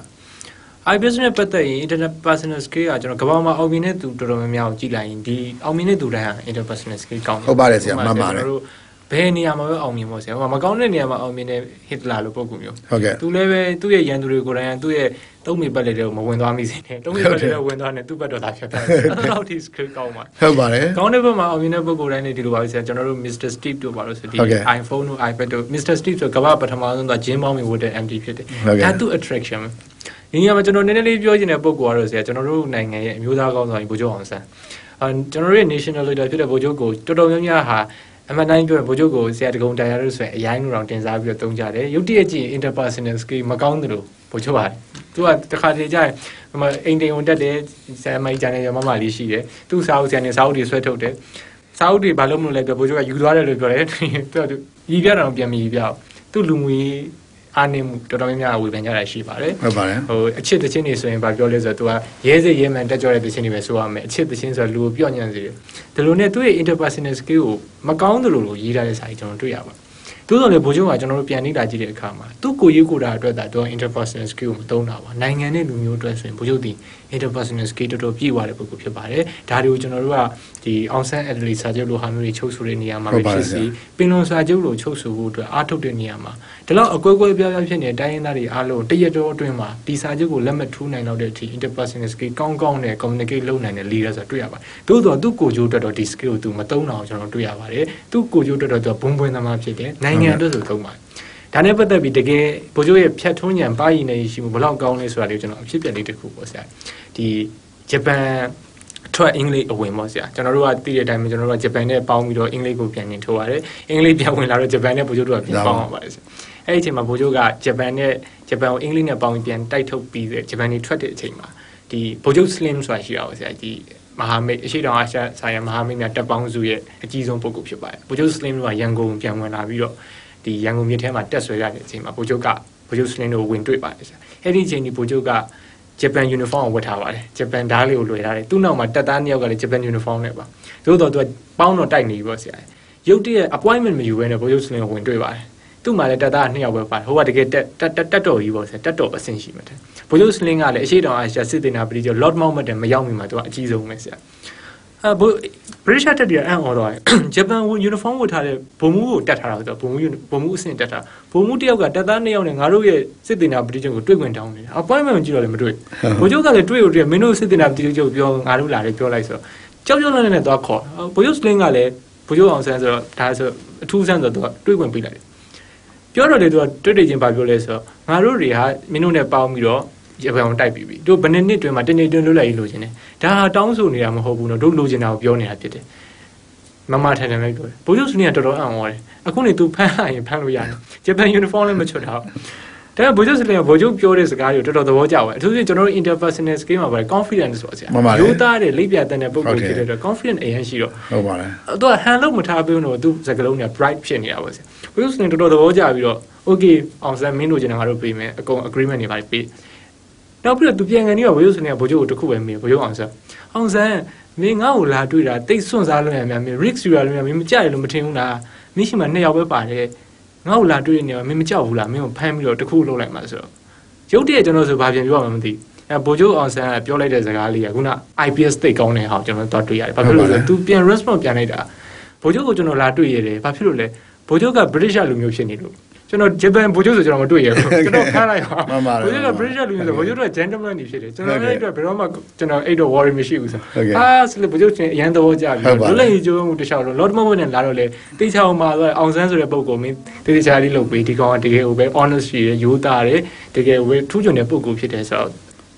Speaker 1: I B S နဲ့ပတ်သက်ရင် interpersonal skill ကကျွန်တော်ကမ္ဘာမှာအောင်မြင်တဲ့သူတော်တော်များများကိုကြည့်လိုက်ရင်ဒီအောင်မြင်တဲ့သူတိုင်းဟာ interpersonal skill ကောင်းတယ်
Speaker 2: ဟုတ်ပါတယ်ဆရာမှန်ပါတယ်
Speaker 1: ဘယ်နေရာမှာပဲအောင်မြင်ဖို့ဆရာမကောင်းတဲ့နေရာမှာအောင်မြင်တဲ့ Hitler လို့ပုံကူမျိုး
Speaker 2: ဟုတ်ကဲ့
Speaker 1: သူလည်းပဲသူ့ရဲ့ရန်သူတွေကိုယ်တိုင်သူ့ရဲ့သုံးမိပတ်လေတွေကိုမဝင်သွားမိစေနဲ့သုံးမိပတ်လေတွေဝင်သွားနေသူ့ဘက်တော့သာဖြစ်တယ်အဲ့တော့ဒီ skill ကောင်းပါ
Speaker 2: ဟုတ်ပါတယ်
Speaker 1: ကောင်းတဲ့ဘက်မှာအောင်မြင်တဲ့ပုဂ္ဂိုလ်တိုင်းနေဒီလိုပါပဲဆရာကျွန်တော်တို့ Mister Steve တို့ပါလို့ဆိုဒီ iPhone တို့ iPad တို့ Mister Steve ဆိုကမ္ဘာပထမဆုံးသူဂျင်းပေါင်းမြင်ဝတ်တဲ့ M D ဖြစ်တယ်ဒါသူ့ attraction ဒီနေရာမှာကျွန်တော်နည်းနည်းလေးပြောချင်တဲ့ပုဂ္ဂိုလ်ကတော့ဆရာကျွန်တော်တို့နိုင်ငံရဲ့အမျိုးသားကောင်းဆောင်ဗိုလ်ချုပ်အောင်ဆန်းအဲကျွန်တော်တို့ရဲ့ national leader ဖြစ်တဲ့ဗိုလ်ချုပ်ကိုတော်တော်များများဟာအမှန်တိုင်းပြောရင်ဗိုလ်ချုပ်ကိုဆရာတကုံတရားလို့ဆိုရင်အရင်ကတော့တင်စားပြီးတော့တုံးကြတယ်ရုပ်တရက်ကြည့် interpersonal skill မကောင်းသလိုဗိုလ်ချုပ်ပါသူကတခါတည်းကျရင်ဟိုမှာအိမ်တိမ်ဝင်တက်တယ်ဆရာမကြီးကျန်တဲ့ရမမလေးရှိတယ်သူ့စာအုပ်ဆရာနဲ့စာအုပ်တွေဆွဲထုတ်တယ်စာအုပ်တွေဘာလို့မလုပ်လဲပြောဗိုလ်ချုပ်ကယူသွားတယ်လို့ပြောတယ်သူကရီးပြတော့ပြန်ပြီးရီးပြသူ့လူမှုရေးအားနည်းမှုတော်တော်များများဝေဖန်ကြတာရှိပါတယ်
Speaker 2: ဟုတ်ပါတယ်
Speaker 1: ဟိုအချစ်တချင်းတွေဆိုရင်ဗာပြောလဲဆိုတော့ तू ကရဲစစ်ရဲမှန်တက်ကြွတဲ့တချင်းတွေပဲဆိုရမယ်အချစ်တချင်းဆိုတော့လူကိုပြော့ညံ့စေတယ်ဒီလိုနဲ့သူ့ရဲ့ interpersonal skill ကိုမကောင်းသလိုလိုရေးထားတဲ့စာကြီးကျွန်တော်တွေ့ရပါသို့တော်လည်းဘိုးချုပ်ကကျွန်တော်တို့ပြန်နေတာကြည့်တဲ့အခါမှာသူ့ကိုရေးကိုတာအတွက်ဒါသူက interpersonal skill ကိုမသုံးတာပါနိုင်ငံနဲ့လူမျိုးအတွက်ဆိုရင်ဘိုးချုပ်ဒီ interpersonal skill တော်တော်ပြည့်ဝတဲ့ပုဂ္ဂိုလ်ဖြစ်ပါတယ်ဒါတွေကိုကျွန်တော်တို့ကဒီအောင်ဆန်း Adelaide စာချုပ်လိုဟာမျိုးတွေချုပ်ဆိုတဲ့နေရာမှာပဲဖြစ်စီပင်လွန်စာချုပ်လိုချုပ်ဆိုဖို့အတွက်အားထုတ်တဲ့နေရာမှာဒီလောက်အကွဲကွဲပြားပြားဖြစ်နေတဲ့တိုင်းရင်းသားတွေအားလုံးတရက်တော်အတွင်းမှာဒီစာချုပ်ကိုလက်မှတ်ထိုးနိုင်တော့တဲ့အထိ interpersonal skill ကောင်းကောင်းနဲ့ communicate လုပ်နိုင်တဲ့ leader ဆိုတာတွေ့ရပါတယ်သို့တော်သူ့ကိုကြိုးတက်တော့ဒီ skill ကိုသူမသုံးအောင်ကျွန်တော်တွေ့ရပါတယ်သူ့ကိုကြိုးတက်တော့သူဘုံဘွင်သမားဖြစ်တယ်နိုင်ငံအတွက်ဆိုသုံးပါတယ်ဒါနဲ့ပတ်သက်ပြီးတကယ်ဗိုလ်ချုပ်ရဲ့ဖြတ်ထုံးညံပါရည်နေရှိမှုဘယ်လောက်ကောင်းလဲဆိုတာလေးကျွန်တော်အဖြစ်ပြလေးတစ်ခုပေါ့ဆရာဒီဂျပန်ထွက်အင်္ဂလိပ်အဝင်ပေါ့ဆရာကျွန်တော်တို့ကသိတဲ့အတိုင်းပဲကျွန်တော်တို့ကဂျပန်နဲ့ပေါင်းပြီးတော့အင်္ဂလိပ်ကိုပြန်တင်ထိုးရတယ်အင်္ဂလိပ်ပြန်ဝင်လာတော့ဂျပန်နဲ့ဗိုလ်ချုပ်တို့ကပြန်ပေါင်းအောင်ပါတယ်ဆရာအဲ့ဒီအချိန်မှာဗိုလ်ချုပ်ကဂျပန်နဲ့ဂျပန်ကိုအင်္ဂလိပ်နဲ့ပေါင်းပြီးပြန်တိုက်ထုတ်ပြီးတဲ့ဂျပန်တွေထွက်တဲ့အချိန်မှာဒီဗိုလ်ချုပ် Slim ဆိုတာရှိတာပေါ့ဆရာဒီမဟာမိတ်အရှိတောင်အာရှဆိုင်ရာမဟာမိတ်များတပ်ပေါင်းစုရဲ့အကြီးဆုံးပုဂ္ဂိုလ်ဖြစ်ပါတယ်ဗိုလ်ချုပ် Slim ကရန်ကုန်ပြန်ဝင်လာပြီးတော့ဒီရန်ကုန်မြို့ထဲမှာတက်ဆွဲရတဲ့အချိန်မှာဗိုလ်ချုပ်ကဗိုလ်ချုပ် Slim တို့ဝင်တွေ့ပါတယ်ဆရာအဲ့ဒီအချိန်ဒီဗိုလ်ချုပ်ကဂျပန် uniform ကိုဝတ်ထားပါတယ်ဂျပန်ဓာတ်လေးကိုလွှဲထားတယ်သူ့နောက်မှာတပ်သားနှစ်ယောက်ကလည်းဂျပန် uniform နဲ့ပါသို့တော့သူကပေါင်းတော့တိုက်နေပြီပေါ့ဆရာရုပ်တရက် appointment မယူဘဲနဲ့ဗိုလ်ချုပ် Slim ကိုဝင်တွေ့ပါတယ်သူ့မှာလည်းတပ်သားနှစ်ယောက်ပဲပါတယ်ဟိုကတကယ်တက်တက်တက်တော်ကြီးပေါ့ဆရာတက်တော်အဆင့်ရှိမှတယ်ဗိုလ်ချုပ် Slim ကလည်းအရှိတောင်အာရှစစ်တင်တာပြည်ကျော် Lord Mountbatten မရောက်မီမှာသူကအကြီးဆုံးပဲဆရာအဲဘို British တက်တယ်အန်အော်တော့ဂျပန် uniform ဝတ်ထားတဲ့ဘုံမှုကိုတက်ထားတာဆိုတော့ဘုံမှုဘုံမှုအဆင့်တက်တာဘုံမှုတယောက်ကတပ်သားနှစ်ယောက်နဲ့ငါတို့ရဲ့စစ်တင်တာပြည်ကျော်ကိုတွေ့ခွင့်တောင်းနေတာ appointment ကြည့်တော့လည်းမတွေ့ဗိုလ်ချုပ်ကလည်းတွေ့လို့တွေ့မင်းတို့စစ်တင်တာပြည်ကျော်ပြောငါတို့လာတယ်ပြောလိုက်ဆိုတော့ကြောက်ကြောက်နဲ့နဲ့သွားခေါ်ဗိုလ်ချုပ် Slim ကလည်းဗိုလ်ချုပ်အောင်ဆန်းဆိုတော့ဒါဆိုအထူးဆန်းဆိုတော့တွေ့ခွင့်ပေးလိုက်တယ်ပြောတော့လေသူကတွေ့တွေ့ချင်းပါပြောလဲဆိုတော့ငါတို့တွေဟာမင်းတို့နဲ့ပေါင်းပြီးတော့ဂျပန်ကိုတိုက်ပြီးပြီတို့ဘယ်နှစ်နှစ်တွင်မှာတနေ့တွင်လွတ်လပ်ရေးလိုချင်တယ်ဒါဟာတောင်းဆိုနေတာမဟုတ်ဘူးနော်တို့လိုချင်တာကိုပြောနေတာဖြစ်တယ်မမထိုင်တယ်လိုက်ပြောတယ်ဗိုလ်ချုပ် Slim ကတော်တော်အံ့ဩတယ်အခုနေသူဖမ်းလိုက်ရင်ဖမ်းလို့ရတယ်ဂျပန် uniform လည်းမချွတ်တော့ဒါပေမဲ့ဗိုလ်ချုပ် Slim ကဗိုလ်ချုပ်ပြောတဲ့စကားတွေကိုတော်တော်သဘောကျပါတယ်အထူးသဖြင့်ကျွန်တော်တို့ interpersonal skill မှာပါတယ် confidence ဆိုပါဆရာရိုးသားတဲ့လိပ်ပြတဲ့ပုံကိုဖြစ်တဲ့အတွက် confidence အရင်ရှိတော့
Speaker 2: ဟုတ်ပါတယ်
Speaker 1: သူက hand လို့မထားပေးဘူးတော့သူစကလုံးက bright ဖြစ်နေတာပါဆရာဗိုလ်ချုပ် Slim တော်တော်သဘောကျပြီးတော့ okay အောင်စမ်းမင်းတို့ကျင်တာငါတို့ပေးမယ်အကုန် agreement တွေပါပေးနောက်ပြီးတော့သူပြန်ကန်နေကဗိုလ်ချုပ် Slim ကဗိုလ်ချုပ်ကိုတစ်ခုပဲမေးဗိုလ်ချုပ်အောင်စမ်းအောင်စမ်းမင်းငါ့ကိုလာတွေ့တာတိတ်စွန့်စားလို့ရများမင်း risk ယူရလို့ရမင်းမကြရလို့မထင်ဘူးလားမင်းရှိမှနှစ်ယောက်ပဲပါတယ်ငါ့ကိုလာတွေ့နေမှာမင်းမကြောက်ဘူးလားမင်းကိုဖမ်းပြီးတော့တစ်ခုလုပ်လိုက်မှာဆိုတော့ရုပ်တရက်ကျွန်တော်ဆိုဘာပြန်ပြောမှမသိအဲဗိုလ်ချုပ်အောင်ဆန်းကပြောလိုက်တဲ့စကားလေးကခုန I P S သိတ်ကောင်းတဲ့ဟာကိုကျွန်တော်တော့တွေ့ရတယ်ဘာဖြစ်လို့လဲ तू ပြန် response ပြန်လိုက်တာဗိုလ်ချုပ်ကိုကျွန်တော်လာတွေ့ရတယ်ဘာဖြစ်လို့လဲဗိုလ်ချုပ်က British လူမျိုးဖြစ်နေလို့ကျွန်တော်ဂျပန်ဗိုလ်ချုပ်ဆိုကျွန်တော်မတွေ့ရဘူးကျွန်တော်ဖမ်းလိုက်ပါဗိုလ်ချုပ်က British လူမျိုးဆိုဗိုလ်ချုပ်က gentleman နေဖြစ်တယ်ကျွန်တော်လည်းအတွက်ဘယ်တော့မှကျွန်တော်အဲ့တော့ worry မရှိဘူးဆိုအာဆိုလေဗိုလ်ချုပ်ချင်းအရန်သဘောကျပြီလွတ်လပ်ရေးကြိုးမှုတခြားတော့ Lord Mountbatten လာတော့လေတိတ်ချောင်းမှာဆိုအောင်ဆန်းဆိုတဲ့ပုံကိုမင်းတိတ်ချာလေးလုပ်ပြီးဒီကောင်ကတကယ်ဟိုပဲ honest ရှိရရိုးသားတယ်တကယ်ဝေထူးချွန်တဲ့ပုံကိုဖြစ်တယ်ဆိုတော့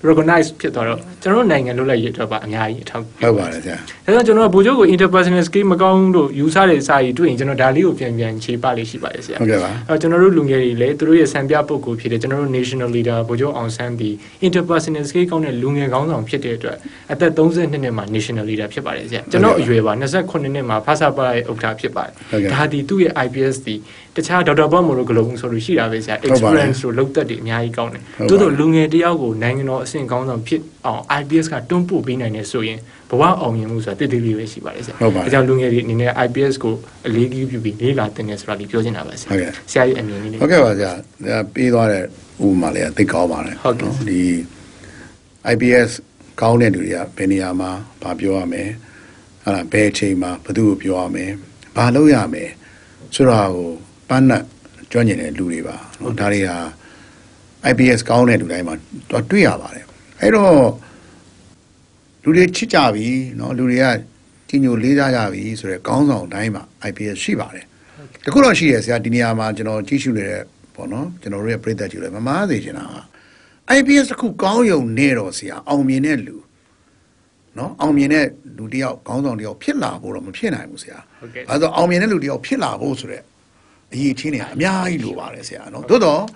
Speaker 1: recognize ဖြစ်သွားတော့ကျွန်တော်တို့နိုင်ငံလွတ်လပ်ရေးအတွက်ပါအများကြီးအထောက်
Speaker 2: ဟုတ်ပါတယ်ဆရာ
Speaker 1: ဒါကြောင့်ကျွန်တော်ကဗိုလ်ချုပ်ကို interpersonal skill မကောင်းလို့ယူဆတဲ့စာရေးတွေ့ရင်ကျွန်တော်ဒါလေးကိုပြန်ပြန်ခြေပလေးရှိပါတယ်ဆရာ
Speaker 2: ဟုတ်ကဲ့ပါ
Speaker 1: အဲကျွန်တော်တို့လူငယ်တွေလည်းသူတို့ရဲ့စံပြပုဂ္ဂိုလ်ဖြစ်တယ်ကျွန်တော်တို့ national leader ဗိုလ်ချုပ်အောင်ဆန်းဒီ interpersonal skill ကောင်းတဲ့လူငယ်ကောင်းဆောင်ဖြစ်တဲ့အတွက်အသက်သုံး၂နှစ်မှာ national leader ဖြစ်ပါတယ်ဆရာကျွန်တော်အရွယ်ပါ၂၈နှစ်မှာဖဆပရဲ့ဥက္ကဋ္ဌဖြစ်ပါတယ်ဒါဒီသူ့ရဲ့ I P S ဒီတခြားဒေါက်တာဘော့မိုလိုဂလုံးဆိုလို့ရှိတာပဲဆရာ experience ဆိုလောက်သက်တွေအများကြီးကောင်းတယ်တိုးတော့လူငယ်တယောက်ကိုနိုင်ငံတော်အဆင့်ကောင်းဆောင်ဖြစ်အောင် I P S ကတွန်းပို့ပေးနိုင်တယ်ဆိုရင်ဘဝအောင်မြင်မှုဆိုတာတည်တည်လေးပဲရှိပါတယ်ဆရာအဲကြောင့်လူငယ်တွေအနေနဲ့ I P S ကိုအလေးကြီးပြုပြီးလေးလာတင်နေဆိုတာလေးပြောချင်တာပါဆရာဆရာရဲ့အမြင်လေး
Speaker 2: ဟုတ်ကဲ့ပါဆရာပေးသွားတဲ့ဥပမာလေးကသိကောင်းပါတယ်
Speaker 1: ဟုတ်ကဲ့
Speaker 2: ဒီ I P S ကောင်းတဲ့လူတွေကဘယ်နေရာမှာဘာပြောရမလဲဟာဘယ်အချိန်မှာဘယ်သူ့ကိုပြောရမလဲဘာလုပ်ရမလဲဆိုတာကိုပန်းနဲ့ကျွမ်းကျင်တဲ့လူတွေပါနော်ဒါတွေဟာ I P S ကောင်းတဲ့လူတိုင်းမှာတွေ့ရပါတယ်အဲ့တော့လူတွေချစ်ကြပြီနော်လူတွေကကြီးညိုလေးစားကြပြီဆိုတော့ကောင်းဆောင်တိုင်းမှာ I P S ရှိပါတယ်တခုတော့ရှိရဆရာဒီနေရာမှာကျွန်တော်ကြည့်ရှုနေတဲ့ပေါ့နော်ကျွန်တော်တို့ရဲ့ပြည်သက်ကြည့်လိုက်မမားသေးချင်တာက I P S တခုကောင်းယုံနေတော့ဆရာအောင်မြင်တဲ့လူနော်အောင်မြင်တဲ့လူတယောက်ကောင်းဆောင်တယောက်ဖြစ်လာဖို့တော့မဖြစ်နိုင်ဘူးဆရာအဲဒါအောင်မြင်တဲ့လူတယောက်ဖြစ်လာဖို့ဆိုတော့အရေးချင်းတွေအများကြီးလိုပါတယ်ဆရာနော်သို့တော့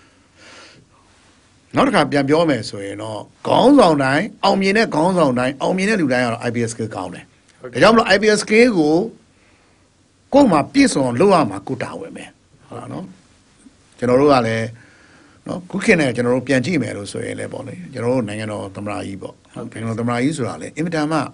Speaker 2: နောက်တစ်ခါပြန်ပြောမယ်ဆိုရင်တော့ခေါင်းဆောင်တိုင်းအောင်မြင်တဲ့ခေါင်းဆောင်တိုင်းအောင်မြင်တဲ့လူတိုင်းကတော့ I P S skill ကောင်းတယ်ဒါကြောင့်မလို့ I P S skill ကိုကိုယ်မှာပြည့်စုံလုပ်ရမှာကိုတာဝန်ပဲဟုတ်လားနော်ကျွန်တော်တို့ကလည်းနော်ခုခေတ်နဲ့ကျွန်တော်တို့ပြန်ကြည့်မယ်လို့ဆိုရင်လည်းပေါ့လေကျွန်တော်တို့နိုင်ငံတော်သမ္မတကြီးပေါ့နိုင်ငံတော်သမ္မတကြီးဆိုတာလေအင်မတန်မှ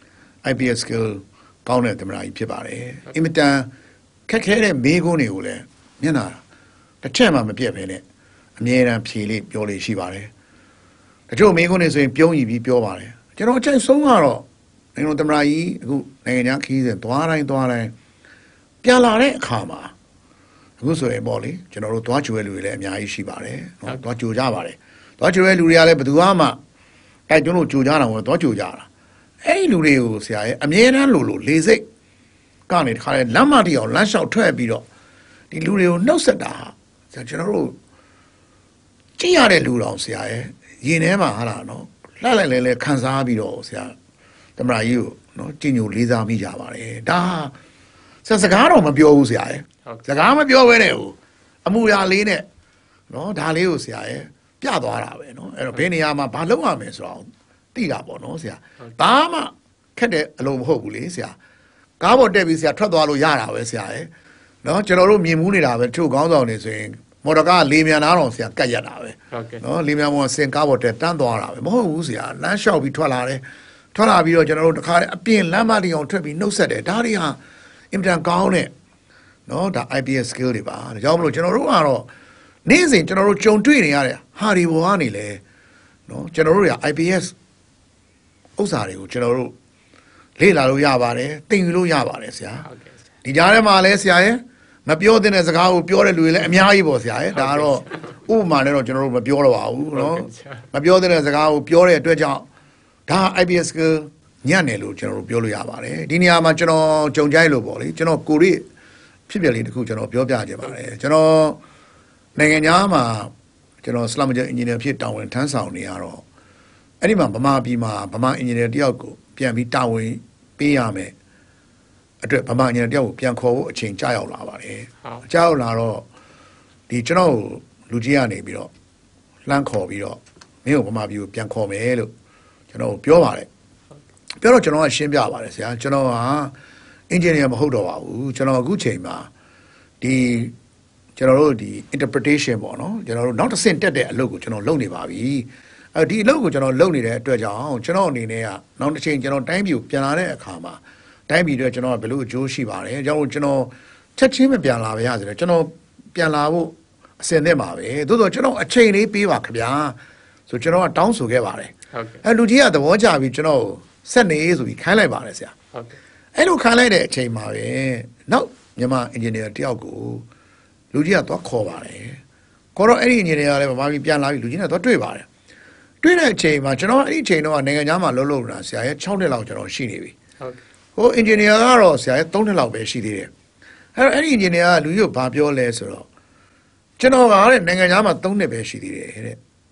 Speaker 2: I P S skill ကောင်းတဲ့သမ္မတကြီးဖြစ်ပါတယ်အင်မတန်ခက်ခဲတဲ့မေးခွန်းတွေကိုလည်းမျက်နှာတစ်ချက်မှမပြတ်ပဲနဲ့အမြဲတမ်းဖြေလေးပြောလေးရှိပါတယ်တချို့မေးခွန်းတွေဆိုရင်ပြုံးရည်ပြီးပြောပါတယ်ကျွန်တော်အချိန်ဆုံးကတော့နိုင်ငံတော်သမ္မတကြီးအခုနိုင်ငံခြားခရီးစဉ်သွားတိုင်းသွားတိုင်းပြန်လာတဲ့အခါမှာအခုဆိုရင်ပေါ့လေကျွန်တော်တို့သွားကြိုတဲ့လူတွေလည်းအများကြီးရှိပါတယ်နော်သွားကြိုကြပါတယ်သွားကြိုတဲ့လူတွေကလည်းဘယ်သူမှတိုက်တွန်းလို့ကြိုကြတာမဟုတ်သွားကြိုကြတာအဲ့ဒီလူတွေကိုဆရာရဲ့အမြဲတမ်းလို့လို့လေစိတ်ကနေတခါလေလမ်းမတီအောင်လမ်းလျှောက်ထွက်ပြီးတော့ဒီလူတွေကိုနှုတ်ဆက်တာဆရာကျွန်တော်တို့ကြည့်ရတဲ့လူတော်ဆရာရဲ့ရင်ထဲမှာဟာလားနော်လှလိုက်လဲလဲခံစားပြီးတော့ဆရာသမ္မတကြီးကိုနော်ကြည်ညိုလေးစားမိကြပါတယ်ဒါဆရာစကားတော့မပြောဘူးဆရာရဲ့စကားမပြောဘဲနဲ့ဟိုအမှုရာလေးနဲ့နော်ဒါလေးကိုဆရာရဲ့ပြသွားတာပဲနော်အဲ့တော့ဘယ်နေရာမှာဘာလုပ်ရမလဲဆိုတော့သိတာပေါ့နော်ဆရာဒါမှခက်တဲ့အလုပ်မဟုတ်ဘူးလေဆရာကားပေါ်တက်ပြီးဆရာထွက်သွားလို့ရတာပဲဆရာရဲ့နော်ကျွန်တော်တို့မြင်မှုနေတာပဲချို့ခေါင်းဆောင်နေဆိုရင်မော်တော်ကားလေးမြန်သားတော်ဆရာကတ်ရတာပဲနော်လေးမြန်ပေါ်စင်ကားပေါ်တက်တန်းသွားတာပဲမဟုတ်ဘူးဆရာလမ်းလျှောက်ပြီးထွက်လာတယ်ထွက်လာပြီးတော့ကျွန်တော်တို့တခါအပြင်လမ်းမတီအောင်ထွက်ပြီးနှုတ်ဆက်တယ်ဒါတွေဟာအင်မတန်ကောင်းတဲ့နော်ဒါ I P S skill တွေပါဒါကြောင့်မလို့ကျွန်တော်တို့ကတော့နေ့စဉ်ကျွန်တော်တို့ကြုံတွေ့နေရတဲ့ဟာဒီဘောကနေလဲနော်ကျွန်တော်တို့ရ I P S ဥစ္စာတွေကိုကျွန်တော်တို့လေ့လာလို့ရပါတယ်သင်ယူလို့ရပါတယ်ဆရာဒီကြားထဲမှာလဲဆရာရဲ့မပြောတဲ့စကားကိုပြောတဲ့လူတွေလည်းအများကြီးပေါ့ဆရာရဲ့ဒါကတော့ဥပမာနဲ့တော့ကျွန်တော်တို့မပြောတော့ပါဘူးနော်မပြောတဲ့စကားကိုပြောတဲ့အတွက်ကြောင့်ဒါ I P S ကညံ့တယ်လို့ကျွန်တော်တို့ပြောလို့ရပါတယ်ဒီနေရာမှာကျွန်တော်ကြုံကြိုက်လို့ပေါ့လေကျွန်တော်ကိုရီဖြစ်ပြလေးတစ်ခုကျွန်တော်ပြောပြကြပါတယ်ကျွန်တော်နိုင်ငံသားမှာကျွန်တော် Islamic engineer ဖြစ်တာဝန်ထမ်းဆောင်နေရတော့အဲ့ဒီမှာဗမာပြည်မှာဗမာ engineer တယောက်ကိုပြန်ပြီးတာဝန်ပေးရမယ်အတွက်ဗမာ engineer တယောက်ကိုပြန်ခေါ်ဖို့အချိန်ကြာရောက်လာပါတယ်ကြာရောက်လာတော့ဒီကျွန်တော်လူကြီးကနေပြီးတော့လှမ်းခေါ်ပြီးတော့မင်းကိုဗမာပြည်ကိုပြန်ခေါ်မယ်လို့ကျွန်တော်ပြောပါတယ်ပြောတော့ကျွန်တော်ကရှင်းပြပါတယ်ဆရာကျွန်တော်ဟာengineer မဟုတ်တော့ပါဘူးကျွန်တော်အခုချိန်မှာဒီကျွန်တော်တို့ဒီ interpretation ပေါ့နော်ကျွန်တော်တို့နောက်တစ်ဆင့်တက်တဲ့အလုပ်ကိုကျွန်တော်လုပ်နေပါပြီအဲဒီအလုပ်ကိုကျွန်တော်လုပ်နေတဲ့အတွက်ကြောင့်ကျွန်တော်အနေနဲ့ကနောက်တစ်ချိန်ကျွန်တော်တိုင်းပြည်ကိုပြန်လာတဲ့အခါမှာတိုင်းပြည်တွေကျွန်တော်ကဘယ်လိုအကျိုးရှိပါတယ်အကြောင်းကျွန်တော်ချက်ချင်းမပြန်လာပါရစေကျွန်တော်ပြန်လာဖို့အစင်သင့်ပါပဲသို့တော့ကျွန်တော်အချိန်လေးပေးပါခင်ဗျာဆိုကျွန်တော်ကတောင်းဆိုခဲ့ပါတယ်ဟုတ်ကဲ့အဲလူကြီးကသဘောကျပြီးကျွန်တော်ဆက်နေဆိုပြီးခိုင်းလိုက်ပါတယ်ဆရာဟုတ်ကဲ့အဲ့လိုခိုင်းလိုက်တဲ့အချိန်မှာပဲနောက်မြန်မာ engineer တယောက်ကိုလူကြီးကသွားခေါ်ပါတယ်ခေါ်တော့အဲ့ဒီ engineer ကလည်းဗမာပြည်ပြန်လာပြီးလူကြီးနဲ့သွားတွေ့ပါတယ်တွေ့တဲ့အချိန်မှာကျွန်တော်အဲ့ဒီအချိန်တော့နိုင်ငံခြားမှာလှုပ်လှုပ်နေတာဆရာရဲ့၆နှစ်လောက်ကျွန်တော်ရှိနေပြီဟုတ်ဟို engineer ကတော့ဆရာရဲ့၃နှစ်လောက်ပဲရှိသေးတယ်အဲ့တော့အဲ့ဒီ engineer ကလူကြီးကိုဘာပြောလဲဆိုတော့ကျွန်တော်ကတဲ့နိုင်ငံခြားမှာ၃နှစ်ပဲရှိသေးတယ်တဲ့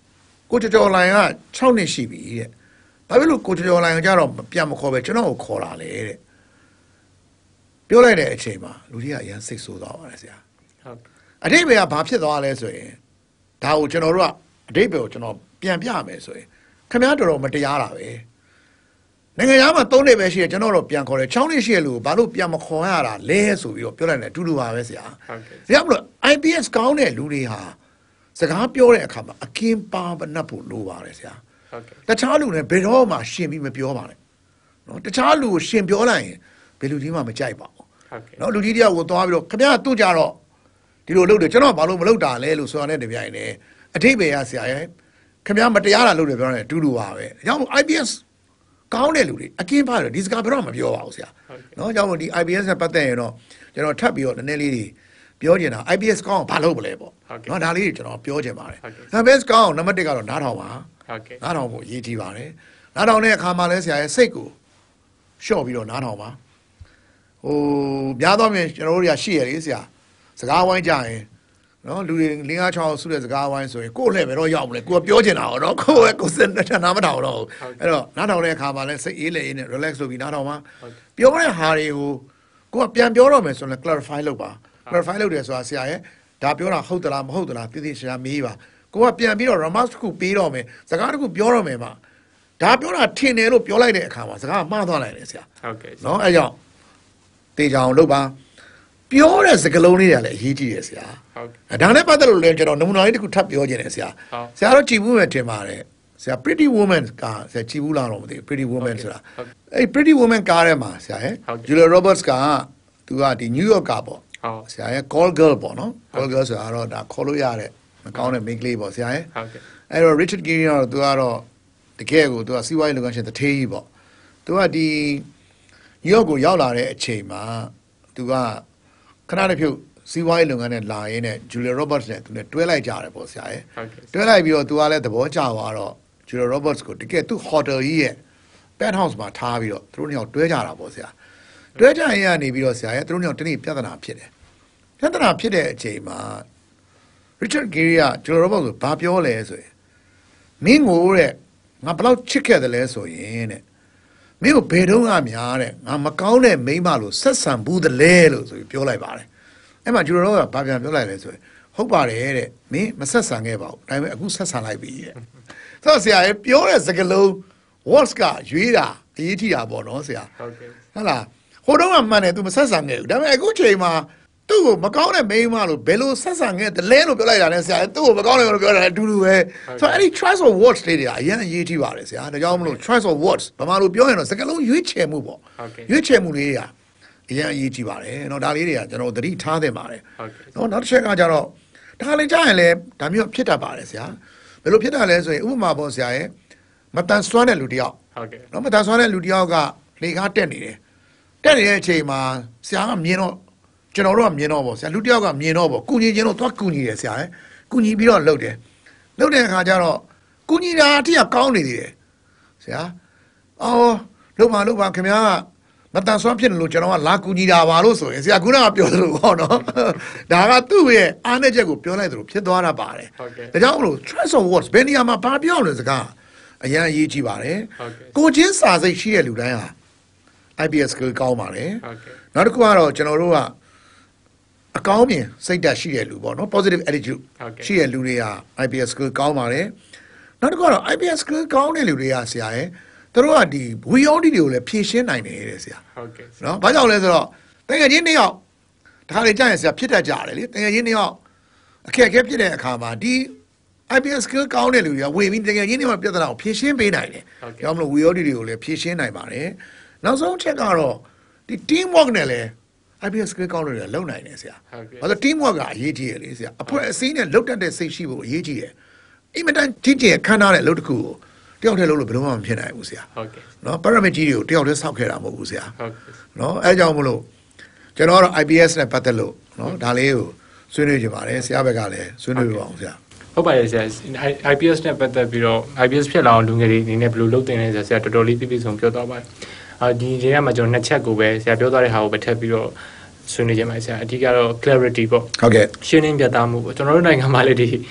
Speaker 2: ကိုကျော်ကျော်လိုင်က6နှစ်ရှိပြီတဲ့ဘာဖြစ်လို့ကိုကျော်ကျော်လိုင်ကကြတော့ပြန်မခေါ်ပဲကျွန်တော်ကိုခေါ်လာလေတဲ့ပြောလိုက်တဲ့အချိန်မှာလူကြီးကအရန်စိတ်ဆိုးသွားပါတယ်ဆရာဟုတ်အတိတ်ဘယ်ကဘာဖြစ်သွားလဲဆိုရင်ဒါကိုကျွန်တော်တို့ကအတိတ်ဘယ်ကိုကျွန်တော်ပြန်ပြမယ်ဆိုရင်ခင်ဗျားတော်တော်မတရားတာပဲနိုင်ငံသားမှာသုံးနှစ်ပဲရှိရကျွန်တော်တို့ပြန်ခေါ်တယ်6နှစ်ရှိရလို့ဘာလို့ပြန်မခေါ်ရတာလဲဆိုပြီးတော့ပြောလိုက်တယ်အတူတူပါပဲဆရာဟုတ်ကဲ့ဆရာမလို့ I P S ကောင်းတဲ့လူတွေဟာစကားပြောတဲ့အခါမှာအကင်းပါပနတ်ဖို့လိုပါတယ်ဆရာဟုတ်ကဲ့တခြားလူတွေဘယ်တော့မှရှင်ပြီးမပြောပါနဲ့နော်တခြားလူကိုရှင်ပြောလိုက်ရင်ဘယ်လူကြီးမှမကြိုက်ပါဘူးဟုတ်ကဲ့နော်လူကြီးတယောက်ကိုသွားပြီးတော့ခင်ဗျားသူ့ကြတော့ဒီလိုလုပ်တယ်ကျွန်တော်ဘာလို့မလုပ်တာလဲလို့ဆိုတာနဲ့တပြိုင်တည်းအထိပ္ပယ်ရဆရာရဲ့ခင်ဗျားမတရားတာလုပ်တယ်ပြောတယ်အတူတူပါပဲအကြောင်း I P S ကောင်းတဲ့လူတွေအကင်းပါတယ်ဒီစကားဘယ်တော့မှမပြောပါဘူးဆရာနော်အကြောင်းဒီ I P S နဲ့ပတ်သက်ရင်တော့ကျွန်တော်ထပ်ပြီးတော့နည်းနည်းလေးပြောချင်တာ I P S ကောင်းဘာလုပ်မလဲပေါ့နော်ဒါလေးတွေကျွန်တော်ပြောချင်ပါတယ် I P S ကောင်းနံပါတ်တစ်ကတော့နားထောင်ပါဟုတ်ကဲ့နားထောင်ဖို့ရည်ကြည်ပါတယ်နားထောင်တဲ့အခါမှာလဲဆရာရဲ့စိတ်ကိုလျှော့ပြီးတော့နားထောင်ပါဟိုများသောအားဖြင့်ကျွန်တော်တို့တွေကရှိရလေဆရာစကားဝိုင်းကြရင်နော်လူတွေလင်းကားချောင်းဆုတဲ့စကားဝိုင်းဆိုရင်ကိုယ့်လှည့်ပဲတော့ရောက်မလဲကိုယ်ပြောချင်တာတော့ကိုယ့်ရဲ့ကိုယ်စတဲ့နားမထောင်တော့အဲ့တော့နားထောင်တဲ့အခါမှာလဲစိတ်အေးလေအေးနဲ့ relax လုပ်ပြီးနားထောင်ပါပြောတဲ့ဟာတွေကိုကိုယ်ကပြန်ပြောတော့မယ်ဆိုရင် clarify လုပ်ပါ clarify လုပ်တယ်ဆိုတာဆရာရဲ့ဒါပြောတာဟုတ်သလားမဟုတ်သလားသိသိချာချာမေးပါကိုကပြန်ပြီးတော့ remarks တစ်ခုပေးတော့မယ်စကားတစ်ခုပြောတော့မယ်မှာဒါပြောတာထင်တယ်လို့ပြောလိုက်တဲ့အခါမှာစကားမှားသွားနိုင်တယ်ဆရာဟုတ်ကဲ့နော်အဲ့ကြောင့်တေချာအောင်လုပ်ပါပြောတဲ့စကားလုံးလေးတွေလည်းအရေးကြီးတယ်ဆရာဟုတ်ကဲ့ဒါနဲ့ပတ်သက်လို့လည်းကျွန်တော်နမူနာလေးတစ်ခုထပ်ပြောခြင်းတယ်ဆရာဆရာတော့ကြည်ဘူးမယ်ထင်ပါတယ်ဆရာ pretty woman ကဆရာကြည်ဘူးလားတော့မသိဘူး pretty woman ဆိုတာအဲ့ pretty woman ကားထဲမှာဆရာရဲ့ Julia Roberts ကသူကဒီ New York ကပေါ့ဆရာရဲ့ call girl ပေါ့နော် call girl ဆိုတာတော့ဒါခေါ်လို့ရတဲ့မကောင်းတဲ့ မိန်းကလေးပေါ့ဆရာရဲ့ဟုတ်ကဲ့အဲ့တော့ Richard Gere ကတော့သူကတော့တကယ်ကိုသူကစီးပွားရေးလုပ်ငန်းရှင်တထေးကြီးပေါ့သူကဒီ New York ကိုရောက်လာတဲ့အချိန်မှာသူကခဏတစ်ဖြုတ်စီးပွားရေးလုပ်ငန်းနဲ့လာရင်းနဲ့ Julia Roberts နဲ့သူနဲ့တွဲလိုက်ကြတယ်ပေါ့ဆရာရဲ့တွဲလိုက်ပြီးတော့သူကလည်းသဘောကျသွားတော့ Julia Roberts ကိုတကယ်သူ hotel ကြီးရဲ့ penthouse မှာထားပြီးတော့သူတို့နှစ်ယောက်တွဲကြတာပေါ့ဆရာတွဲကြရင်ကနေပြီးတော့ဆရာရဲ့သူတို့နှစ်ယောက်တနေ့ပြဿနာဖြစ်တယ်ပြဿနာဖြစ်တဲ့အချိန်မှာ Richard Gere က Julia Roberts ကိုဘာပြောလဲဆိုရင်မင်းကိုတဲ့ငါဘယ်လောက်ချစ်ခဲ့တယ်လဲဆိုရင်တဲ့မင်းကိုဘယ်တော့မှများတဲ့ငါမကောင်းတဲ့မိန်းမလို့ဆက်ဆံဘူးတယ်လဲလို့ဆိုပြီးပြောလိုက်ပါတယ်အဲ့မှာ Julia Roberts ကဘာပြန်ပြောလိုက်လဲဆိုရင်ဟုတ်ပါတယ်တဲ့မင်းမဆက်ဆံခဲ့ပါဘူးဒါပေမဲ့အခုဆက်ဆံလိုက်ပြီတဲ့ဆိုတော့ဆရာရဲ့ပြောတဲ့စကားလုံး words ကရွေးတာအရေးကြီးတာပေါ့နော်ဆရာဟုတ်ကဲ့ဟုတ်လားဟိုတော့ကမှန်တယ် तू မဆက်ဆံခဲ့ဘူးဒါပေမဲ့အခုချိန်မှာသူ့ကိုမကောင်းတဲ့မိန်းမလို့ဘယ်လိုဆက်ဆံခဲ့တယ်လဲလို့ပြောလိုက်တာနဲ့ဆရာသူ့ကိုမကောင်းတယ်လို့ပြောတာအတူတူပဲဆိုတော့အဲ့ဒီ choice of words လေးတွေကအရင်အရေးကြီးပါတယ်ဆရာဒါကြောင့်မလို့ choice of words ဘာမှလို့ပြောရင်တော့စကားလုံးရွေးချယ်မှုပေါ့ရွေးချယ်မှုလေးတွေကအရင်အရေးကြီးပါတယ်เนาะဒါလေးတွေကကျွန်တော်သတိထားသင့်ပါတယ်เนาะနောက်တစ်ချက်ကကြတော့ဒါလည်းကြားရင်လည်းဒါမျိုးဖြစ်တတ်ပါတယ်ဆရာဘယ်လိုဖြစ်တာလဲဆိုရင်ဥပမာပေါ့ဆရာရဲ့မတန်ဆွမ်းတဲ့လူတယောက်ဟုတ်ကဲ့เนาะမတန်ဆွမ်းတဲ့လူတယောက်ကလေကားတက်နေတယ်တက်နေတဲ့အချိန်မှာဆရာကမြင်တော့ကျွန်တော်တို့ကမြင်တော့ပေါ့ဆရာလူတယောက်ကမြင်တော့ပေါ့ကုညီချင်းတော့သွားကုညီတယ်ဆရာရဲ့ကုညီပြီးတော့လှုပ်တယ်လှုပ်တဲ့အခါကျတော့ကုညီတာအတိအကောင်းနေသေးတယ်ဆရာအော်လှုပ်ပါလှုပ်ပါခင်ဗျားမတန်ဆွမ်းဖြစ်နေလို့ကျွန်တော်ကလာကူညီတာပါလို့ဆိုရင်ဆရာခုနကပြောသလိုပေါ့နော်ဒါကသူ့ရဲ့အားနည်းချက်ကိုပြောလိုက်သလိုဖြစ်သွားတာပါတယ်ဒါကြောင့်မလို့ choice of words ဘယ်နေရာမှာဘာပြောလဲစကားအရင်အရေးကြီးပါတယ်ကိုချင်းစာစိတ်ရှိတဲ့လူတိုင်းဟာ I P S skill ကောင်းပါတယ်နောက်တစ်ခုကတော့ကျွန်တော်တို့ကအကောင်းမြင်စိတ်ဓာတ်ရှိတဲ့လူပေါ့နော် positive attitude ရှိတဲ့လူတွေက I P S skill ကောင်းပါတယ်နောက်တစ်ခုကတော့ I P S skill ကောင်းတဲ့လူတွေကဆရာရဲ့သူတို့ကဒီဝီယောဒီတွေကိုလည်းဖြည့်ရှင်းနိုင်တယ်တဲ့ဆရာဟုတ်ကဲ့နော်ဘာကြောင့်လဲဆိုတော့တကယ်ချင်းနှစ်ယောက်တခါလေကြာရင်ဆရာဖြစ်တတ်ကြတယ်လေတကယ်ချင်းနှစ်ယောက်အခက်အခဲဖြစ်တဲ့အခါမှာဒီ I P S skill ကောင်းတဲ့လူတွေကဝေပြီးတကယ်ချင်းနှစ်ယောက်ပြဿနာကိုဖြည့်ရှင်းပေးနိုင်တယ်။ကြောင့်မလို့ဝီယောဒီတွေကိုလည်းဖြည့်ရှင်းနိုင်ပါတယ်။နောက်ဆုံးချက်ကတော့ဒီ team work နဲ့လည်း I P S skill ကောင်းတဲ့လူတွေလုံနိုင်တယ်ဆရာ။ဟုတ်ကဲ့။ဘာလို့ team work ကအရေးကြီးရလေဆရာ။အဖွဲ့အစည်းနဲ့လုံတတ်တဲ့စိတ်ရှိဖို့အရေးကြီးတယ်။အင်မတန်ကြီးကျယ်ခမ်းနားတဲ့အလုပ်တစ်ခုကိုတယောက်တည်းလုပ်လို့ဘယ်လိုမှမဖြစ်နိုင်ဘူးဆရာဟုတ်ကဲ့နော် pyramid ကြီးတွေကိုတယောက်တည်းဆောက်ခဲ့တာမဟုတ်ဘူးဆရာဟုတ်ကဲ့နော်အဲကြောင့်မလို့ကျွန်တော်ကတော့ I P S နဲ့ပတ်သက်လို့နော်ဒါလေးကိုဆွေးနွေးကြပါတယ်ဆရာဘက်ကလည်းဆွေးနွေးပါအောင်ဆရာ
Speaker 1: ဟုတ်ပါတယ်ဆရာ I P S နဲ့ပတ်သက်ပြီးတော့ I P S ဖြစ်လာအောင်လူငယ်တွေအနေနဲ့ဘယ်လိုလုပ်တင်လဲဆရာတော်တော်လေးပြည့်ပြည့်စုံပြောသွားပါတယ်အာဒီနေရာမှာကျွန်တော်နှစ်ချက်ကိုပဲဆရာပြောသွားတဲ့ဟာကိုပဲထပ်ပြီးတော့ဆွေးနွေးကြပါဆရာအဓိကတော့ clarity ပေါ့ဟုတ်ကဲ့ရှင်းလင်းပြသမှုပေါ့ကျွန်တော်တို့နိုင်ငံမှာလည်းဒီ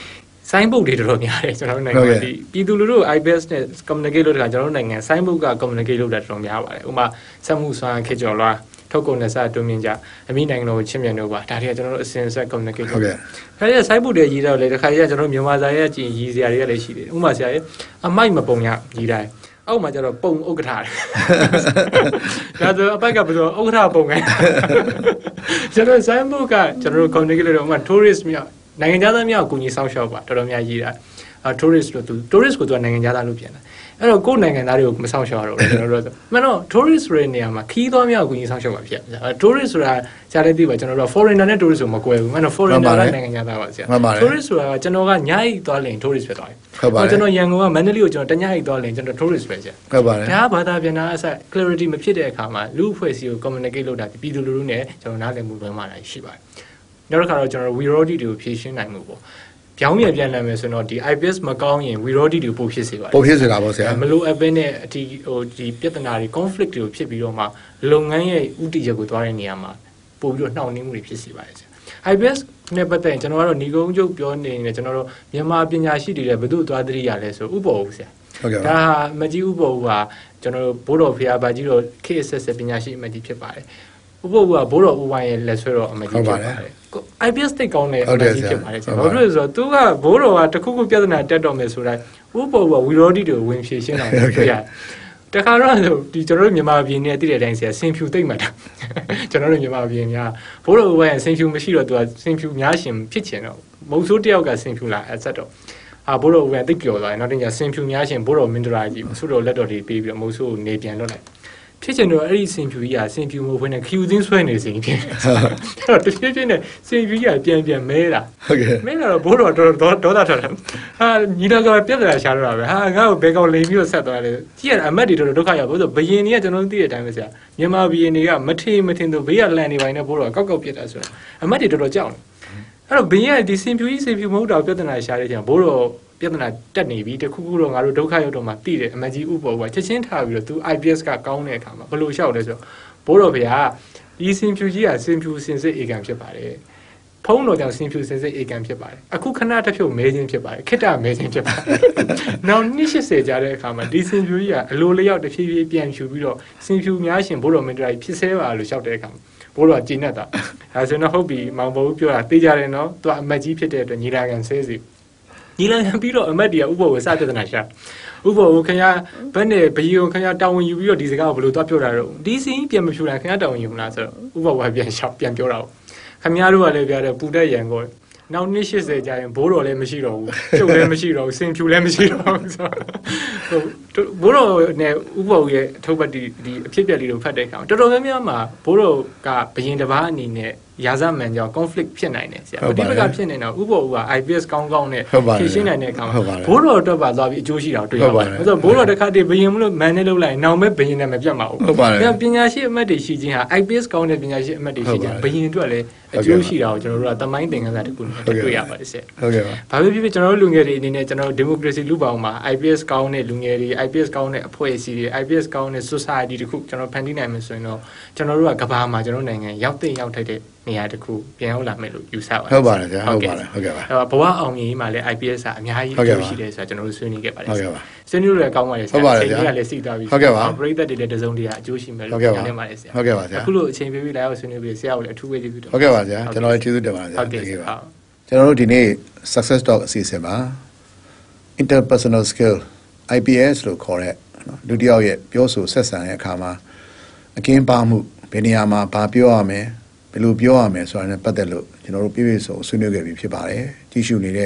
Speaker 1: signboard တွေတော်တော်များတယ်ကျွန်တော်တို့နိုင်ငံဒီပြည်သူလူထု I B S နဲ့ communicate လုပ်တာကျွန်တော်တို့နိုင်ငံ signboard က communicate လုပ်တာတော်တော်များပါတယ်ဥပမာစက်မှုစွမ်းခေတ်ကျော်လွှာထုတ်ကုန်နဲ့စတွင်းမြင့်ကြအမိနိုင်ငံတော်ကိုချစ်မြတ်လို့ပါဒါတွေကကျွန်တော်တို့အစဉ်ဆက် communicate လုပ်တယ်ခါကျ signboard တွေရေးတော့လေတစ်ခါကျကျွန်တော်တို့မြန်မာစာရဲ့ကြည်ရည်စရာတွေကလည်းရှိတယ်ဥပမာဆရာရဲ့အမိုက်မပုံရရေးတိုင်းအောက်မှာကျတော့ပုံဥက္ကဋ္ဌတယ်ဒါဆိုအပိုက်ကဘယ်လိုဥက္ကဋ္ဌပုံခိုင်းကျွန်တော် signboard ကကျွန်တော်တို့ communicate လုပ်တော့ဥပမာ tourist မြောက်နိုင်ငံသားများကိုကူညီဆောင်ရှောက်ပါတော်တော်များရေးတာအဲ tourist လို့သူ tourist ကိုသူကနိုင်ငံသားလို့ပြန်တာအဲ့တော့ကိုယ်နိုင်ငံသားတွေကိုမဆောင်ရှောက်ရတော့ဘူးကျွန်တော်တို့ဆိုမှန်တော့ tourist ဆိုတဲ့နေရာမှာခီးသွားများကိုကူညီဆောင်ရှောက်ပါဖြစ်တယ် tourist ဆိုတာကြားတဲ့သိပါကျွန်တော်တို့ foreigner နဲ့ tourist ဆိုမကွဲဘူးမှန်တော့ foreigner ကနိုင်ငံသားပါဆရာ tourist ဆိုတာကကျွန်တော်ကညအိသွားလင် tourist ဖြစ်သွားတယ်ဟုတ်ပါတယ်ကျွန်တော်ရန်ကုန်ကမန္တလေးကိုကျွန်တော်တညအိသွားလင်ကျွန်တော် tourist ပဲဆရာဟုတ်ပါတယ်ဒါဘာသာပြန်တာအဆက် clarity မဖြစ်တဲ့အခါမှာလူအဖွဲ့အစည်းကို communicate လုပ်တာပြည်သူလူထုနဲ့ကျွန်တော်နားလည်မှုလွှမ်းမှာတာရှိပါတယ်နောက်တစ်ခါတော့ကျွန်တော် virality တွေကိုဖြည့်ရှင်းနိုင်မှုပေါ့ပြောင်းပြန်ပြန်လာမယ်ဆိုတော့ဒီ I B S မကောင်းရင် virality တွေပို့ဖြစ်စေပါတယ်ပို့ဖြစ်စေတာပေါ့ဆရာမလို့အပင်းနဲ့အတီဟိုဒီပြဿနာတွေ conflict တွေကိုဖြစ်ပြီးတော့မှလုပ်ငန်းရဲ့ဥတီချက်ကိုသွားတဲ့နေရာမှာပို့ပြီးတော့နှောင့်နှေးမှုတွေဖြစ်စေပါတယ်ဆရာ I B S နဲ့ပတ်သက်ရင်ကျွန်တော်ကတော့ညီကုန်းချုပ်ပြောနေနေကျွန်တော်တို့မြန်မာပညာရှိတွေလည်းဘယ်သူသွားသတိရလဲဆိုဥပ္ပဝဆရာဟုတ်ကဲ့ဒါမကြီးဥပ္ပဝကကျွန်တော်တို့ဘိုးတော်ဖျားပါကြီးတော့ K S S ပညာရှိအမကြီးဖြစ်ပါတယ်ဥပ္ပဝကဘိုးတော်ဦးဝိုင်းရဲ့လက်ဆွဲတော်အမကြီးဖြစ်ပါတယ်I B S တိတ်ကောင်းတဲ့အမကြီးဖြစ်ပါတယ်ဆရာဘာလို့လဲဆိုတော့သူကဘိုးတော်ကတခုခုပြဿနာတက်တော့မယ်ဆိုတိုင်းဥပ္ပဝကဝီရောဒီတွေဝင်ဖြေရှင်းအောင်လုပ်ရတခါတော့ဒီကျွန်တော်တို့မြန်မာပြည်နဲ့တည်တဲ့အတိုင်းဆရာစင်ဖြူတိတ်မှတ်တာကျွန်တော်တို့မြန်မာပြည်များဘိုးတော်ဦးဝိုင်းရဲ့စင်ဖြူမရှိတော့သူကစင်ဖြူများရှင်ဖြစ်ချင်တော့မုံဆိုးတယောက်ကစင်ဖြူလာအဆက်တော့အာဘိုးတော်ဦးဝိုင်းတိတ်ပျော်သွားတယ်နောက်တစ်ညစင်ဖြူများရှင်ဘိုးတော်မင်းတရာကြီးဆုတော်လက်တော်တွေပေးပြီးတော့မုံဆိုးကိုနေပြန်လွတ်လိုက်ဖြစ်ချင်တော့အဲ့ဒီစင်ဖြူကြီးကစင်ဖြူမဟုတ်ဘဲနဲ့ခ ्यू သင်းဆွဲနေစဉ်ဖြစ်တယ်အဲ့တော့တဖြည်းဖြည်းနဲ့စင်ဖြူကြီးကပြန်ပြန်မဲတာဟုတ်ကဲ့မဲလာတော့ဘိုးတော်တော်တော်ဒေါသထွက်တယ်ဟာညီတော်ကပြက်လာရှာတော့တာပဲဟာငါ့ကိုဘယ်ကောင်လိန်ပြီးတော့ဆက်သွားတယ်ကြည့်ရအမတ်တွေတော်တော်ဒုက္ခရောက်ဘို့ဆိုဘယင်တွေကကျွန်တော်တို့သိတဲ့အတိုင်းပဲဆရာမြန်မာဘယင်တွေကမထေမထင်သူဘေးကလန်နေပိုင်းနဲ့ဘိုးတော်ကောက်ကောက်ပြက်တာဆိုတော့အမတ်တွေတော်တော်ကြောက်တယ်အဲ့တော့ဘယင်ကဒီစင်ဖြူကြီးစင်ဖြူမဟုတ်တာပြဿနာရှာတဲ့ချိန်ဘိုးတော်ပြဿနာတက်နေပြီတခုခုတော့ငါတို့ဒုက္ခရောက်တော့မှတိတယ်အမကြီးဥပ္ပေါ်ကချက်ချင်းထားပြီးတော့သူ I B S ကကောင်းတဲ့အခါမှာဘယ်လိုလျှောက်လဲဆိုတော့ဘိုးတော်ဗျာဒီစင်ဖြူကြီးကစင်ဖြူစင်စစ်အေကံဖြစ်ပါတယ်ဖုံးတော်ကြောင့်စင်ဖြူစင်စစ်အေကံဖြစ်ပါတယ်အခုခဏတစ်ဖြုတ်မဲခြင်းဖြစ်ပါတယ်ခိတ္တမဲခြင်းဖြစ်ပါတယ်နောက်နှစ်၈၀ကြာတဲ့အခါမှာဒီစင်ဖြူကြီးကအလိုလျောက်တစ်ဖြည်းဖြည်းပြန်ဖြူပြီးတော့စင်ဖြူများရှင်ဘိုးတော်မင်းတို့ဖြစ်ဆဲပါလို့လျှောက်တဲ့အခါမှာဘိုးတော်ကြည်နဲ့တာဒါဆိုတော့ဟုတ်ပြီမောင်ဘိုးပြောတာသိကြတယ်နော်သူကအမကြီးဖြစ်တဲ့အတွက်ညီလာခံဆဲစီညီလာခံပြီးတော့အမတ်တွေကဥပ္ပဝေစပြဿနာရှာဥပ္ပဝေခင်ဗျာဘယ်နဲ့ဘယီကိုခင်ဗျာတာဝန်ယူပြီးတော့ဒီစကားကိုဘယ်လိုသွားပြောတာတော့ဒီစီပြန်မဖြူတာခင်ဗျာတာဝန်ယူမလားဆိုတော့ဥပ္ပဝေပြန်လျှောက်ပြန်ပြောတာခင်ဗျားတို့ကလည်းပြတဲ့ပူတဲ့ရန်ကိုနောက်နှစ်၈၀ကြာရင်ဘိုးတော်လည်းမရှိတော့ဘူးကျုပ်လည်းမရှိတော့ဘူးစင်ဖြူလည်းမရှိတော့ဘူးဆိုတော့ဘိုးတော်နဲ့ဥပ္ပဝေရဲ့အထုပ်ပတ်ဒီဒီအဖြစ်ပြက်လေးကိုဖတ်တဲ့အခါတော်တော်များများမှာဘိုးတော်ကဘယင်တစ်ပါးအနေနဲ့ရာဇမှန်ကြောင့် conflict ဖြစ်နိုင်တယ်ဆရာဒီဘက်ကဖြစ်နေတော့ဥပ္ပဝက I B S ကောင်းကောင်းနဲ့ဖြည့်ရှင်းနိုင်တဲ့အခါမှာဘိုးတော်အတွက်ပါသွားပြီးအကျိုးရှိတာတွေ့ရပါတယ်ဆိုတော့ဘိုးတော်တစ်ခါတည်းဘယင်မလို့မန်နဲ့လုပ်လိုက်နောင်မဲ့ဘယင်နဲ့မပြတ်မှာဘူးဟုတ်ပါတယ်ပညာရှိအမတ်တွေရှိခြင်းဟာ I B S ကောင်းတဲ့ပညာရှိအမတ်တွေရှိခြင်းဘယင်အတွက်လည်းအကျိုးရှိတာကိုကျွန်တော်တို့ကသမိုင်းသင်ခန်းစာတစ်ခုနဲ့တွေ့ရပါတယ်ဆရာဟုတ်ကဲ့ပါဘာဖြစ်ဖြစ်ကျွန်တော်တို့လူငယ်တွေအနေနဲ့ကျွန်တော်တို့ democracy လူပေါင်းမှာ I B S ကောင်းတဲ့လူငယ်တွေ I B S ကောင်းတဲ့အဖွဲ့အစည်းတွေ I B S ကောင်းတဲ့ society တခုကျွန်တော်ဖန်တီးနိုင်မယ်ဆိုရင်တော့ကျွန်တော်တို့ကကမ္ဘာမှာကျွန်တော်နိုင်ငံရောက်တဲ့ရောက်ထိုက်တဲ့နေရာတခုပြန်ရောက်လာမယ်လို့ယူဆပါတယ်ဟုတ်ပါတယ်ဗျာဟုတ်ပါတယ်ဟုတ်ကဲ့ပါဘဝအောင်မြင်ရေးမှာလည်း I B S ကအများကြီးအကျိုးရှိတယ်ဆိုတာကျွန်တော်တို့ဆွေးနွေးခဲ့ပါတယ်ဟုတ်ကဲ့ပါဆွေးနွေးလို့လည်းကောင်းပါတယ်ဆရာအချိန်ကြီးကလည်းစိတ်သွားပြီဟုတ်ကဲ့ပါပရိသတ်တွေလည်းတစုံတရာအကျိုးရှိမယ်လို့ပြောနေပါတယ်ဆရာဟုတ်ကဲ့ပါဆရာအခုလိုအချိန်ပေးပြီးလာရောက်ဆွေးနွေးပြီးဆရာကိုလည်းအထူးဝေးကျေးဇူးတင်ပါတယ်ဟုတ်ကဲ့ပါဆရာကျွန်တော်လည်းကျေးဇူးတင်ပါတယ်ဆရာဟုတ်ကဲ့ပါကျွန်တော်တို့ဒီနေ့ success talk အစီအစဉ်မှာ interpersonal skill I P S လို့ခေါ်တဲ့နော်လူတစ်ယောက်ရဲ့ပြောဆိုဆက်ဆံတဲ့အခါမှာအကင်းပါမှုဘယ်နေရာမှာဘာပြောရမလဲဘယ်လိုပြောရမလဲဆိုတာနဲ့ပတ်သက်လို့ကျွန်တော်တို့ပြည့်ပြည့်စုံဆွေးနွေးခဲ့ပြီးဖြစ်ပါတယ်ကြီးစုနေတဲ့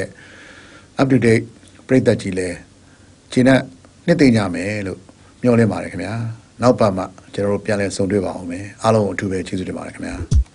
Speaker 1: up to date ပြည်သက်ကြီးလည်းခြေနဲ့နှစ်သိမ့်ကြမယ်လို့မျှော်လင့်ပါတယ်ခင်ဗျာနောက်ပတ်မှကျွန်တော်တို့ပြန်လည်ဆုံတွေ့ပါအောင်မယ်အားလုံးအထူးပဲကျေးဇူးတင်ပါတယ်ခင်ဗျာ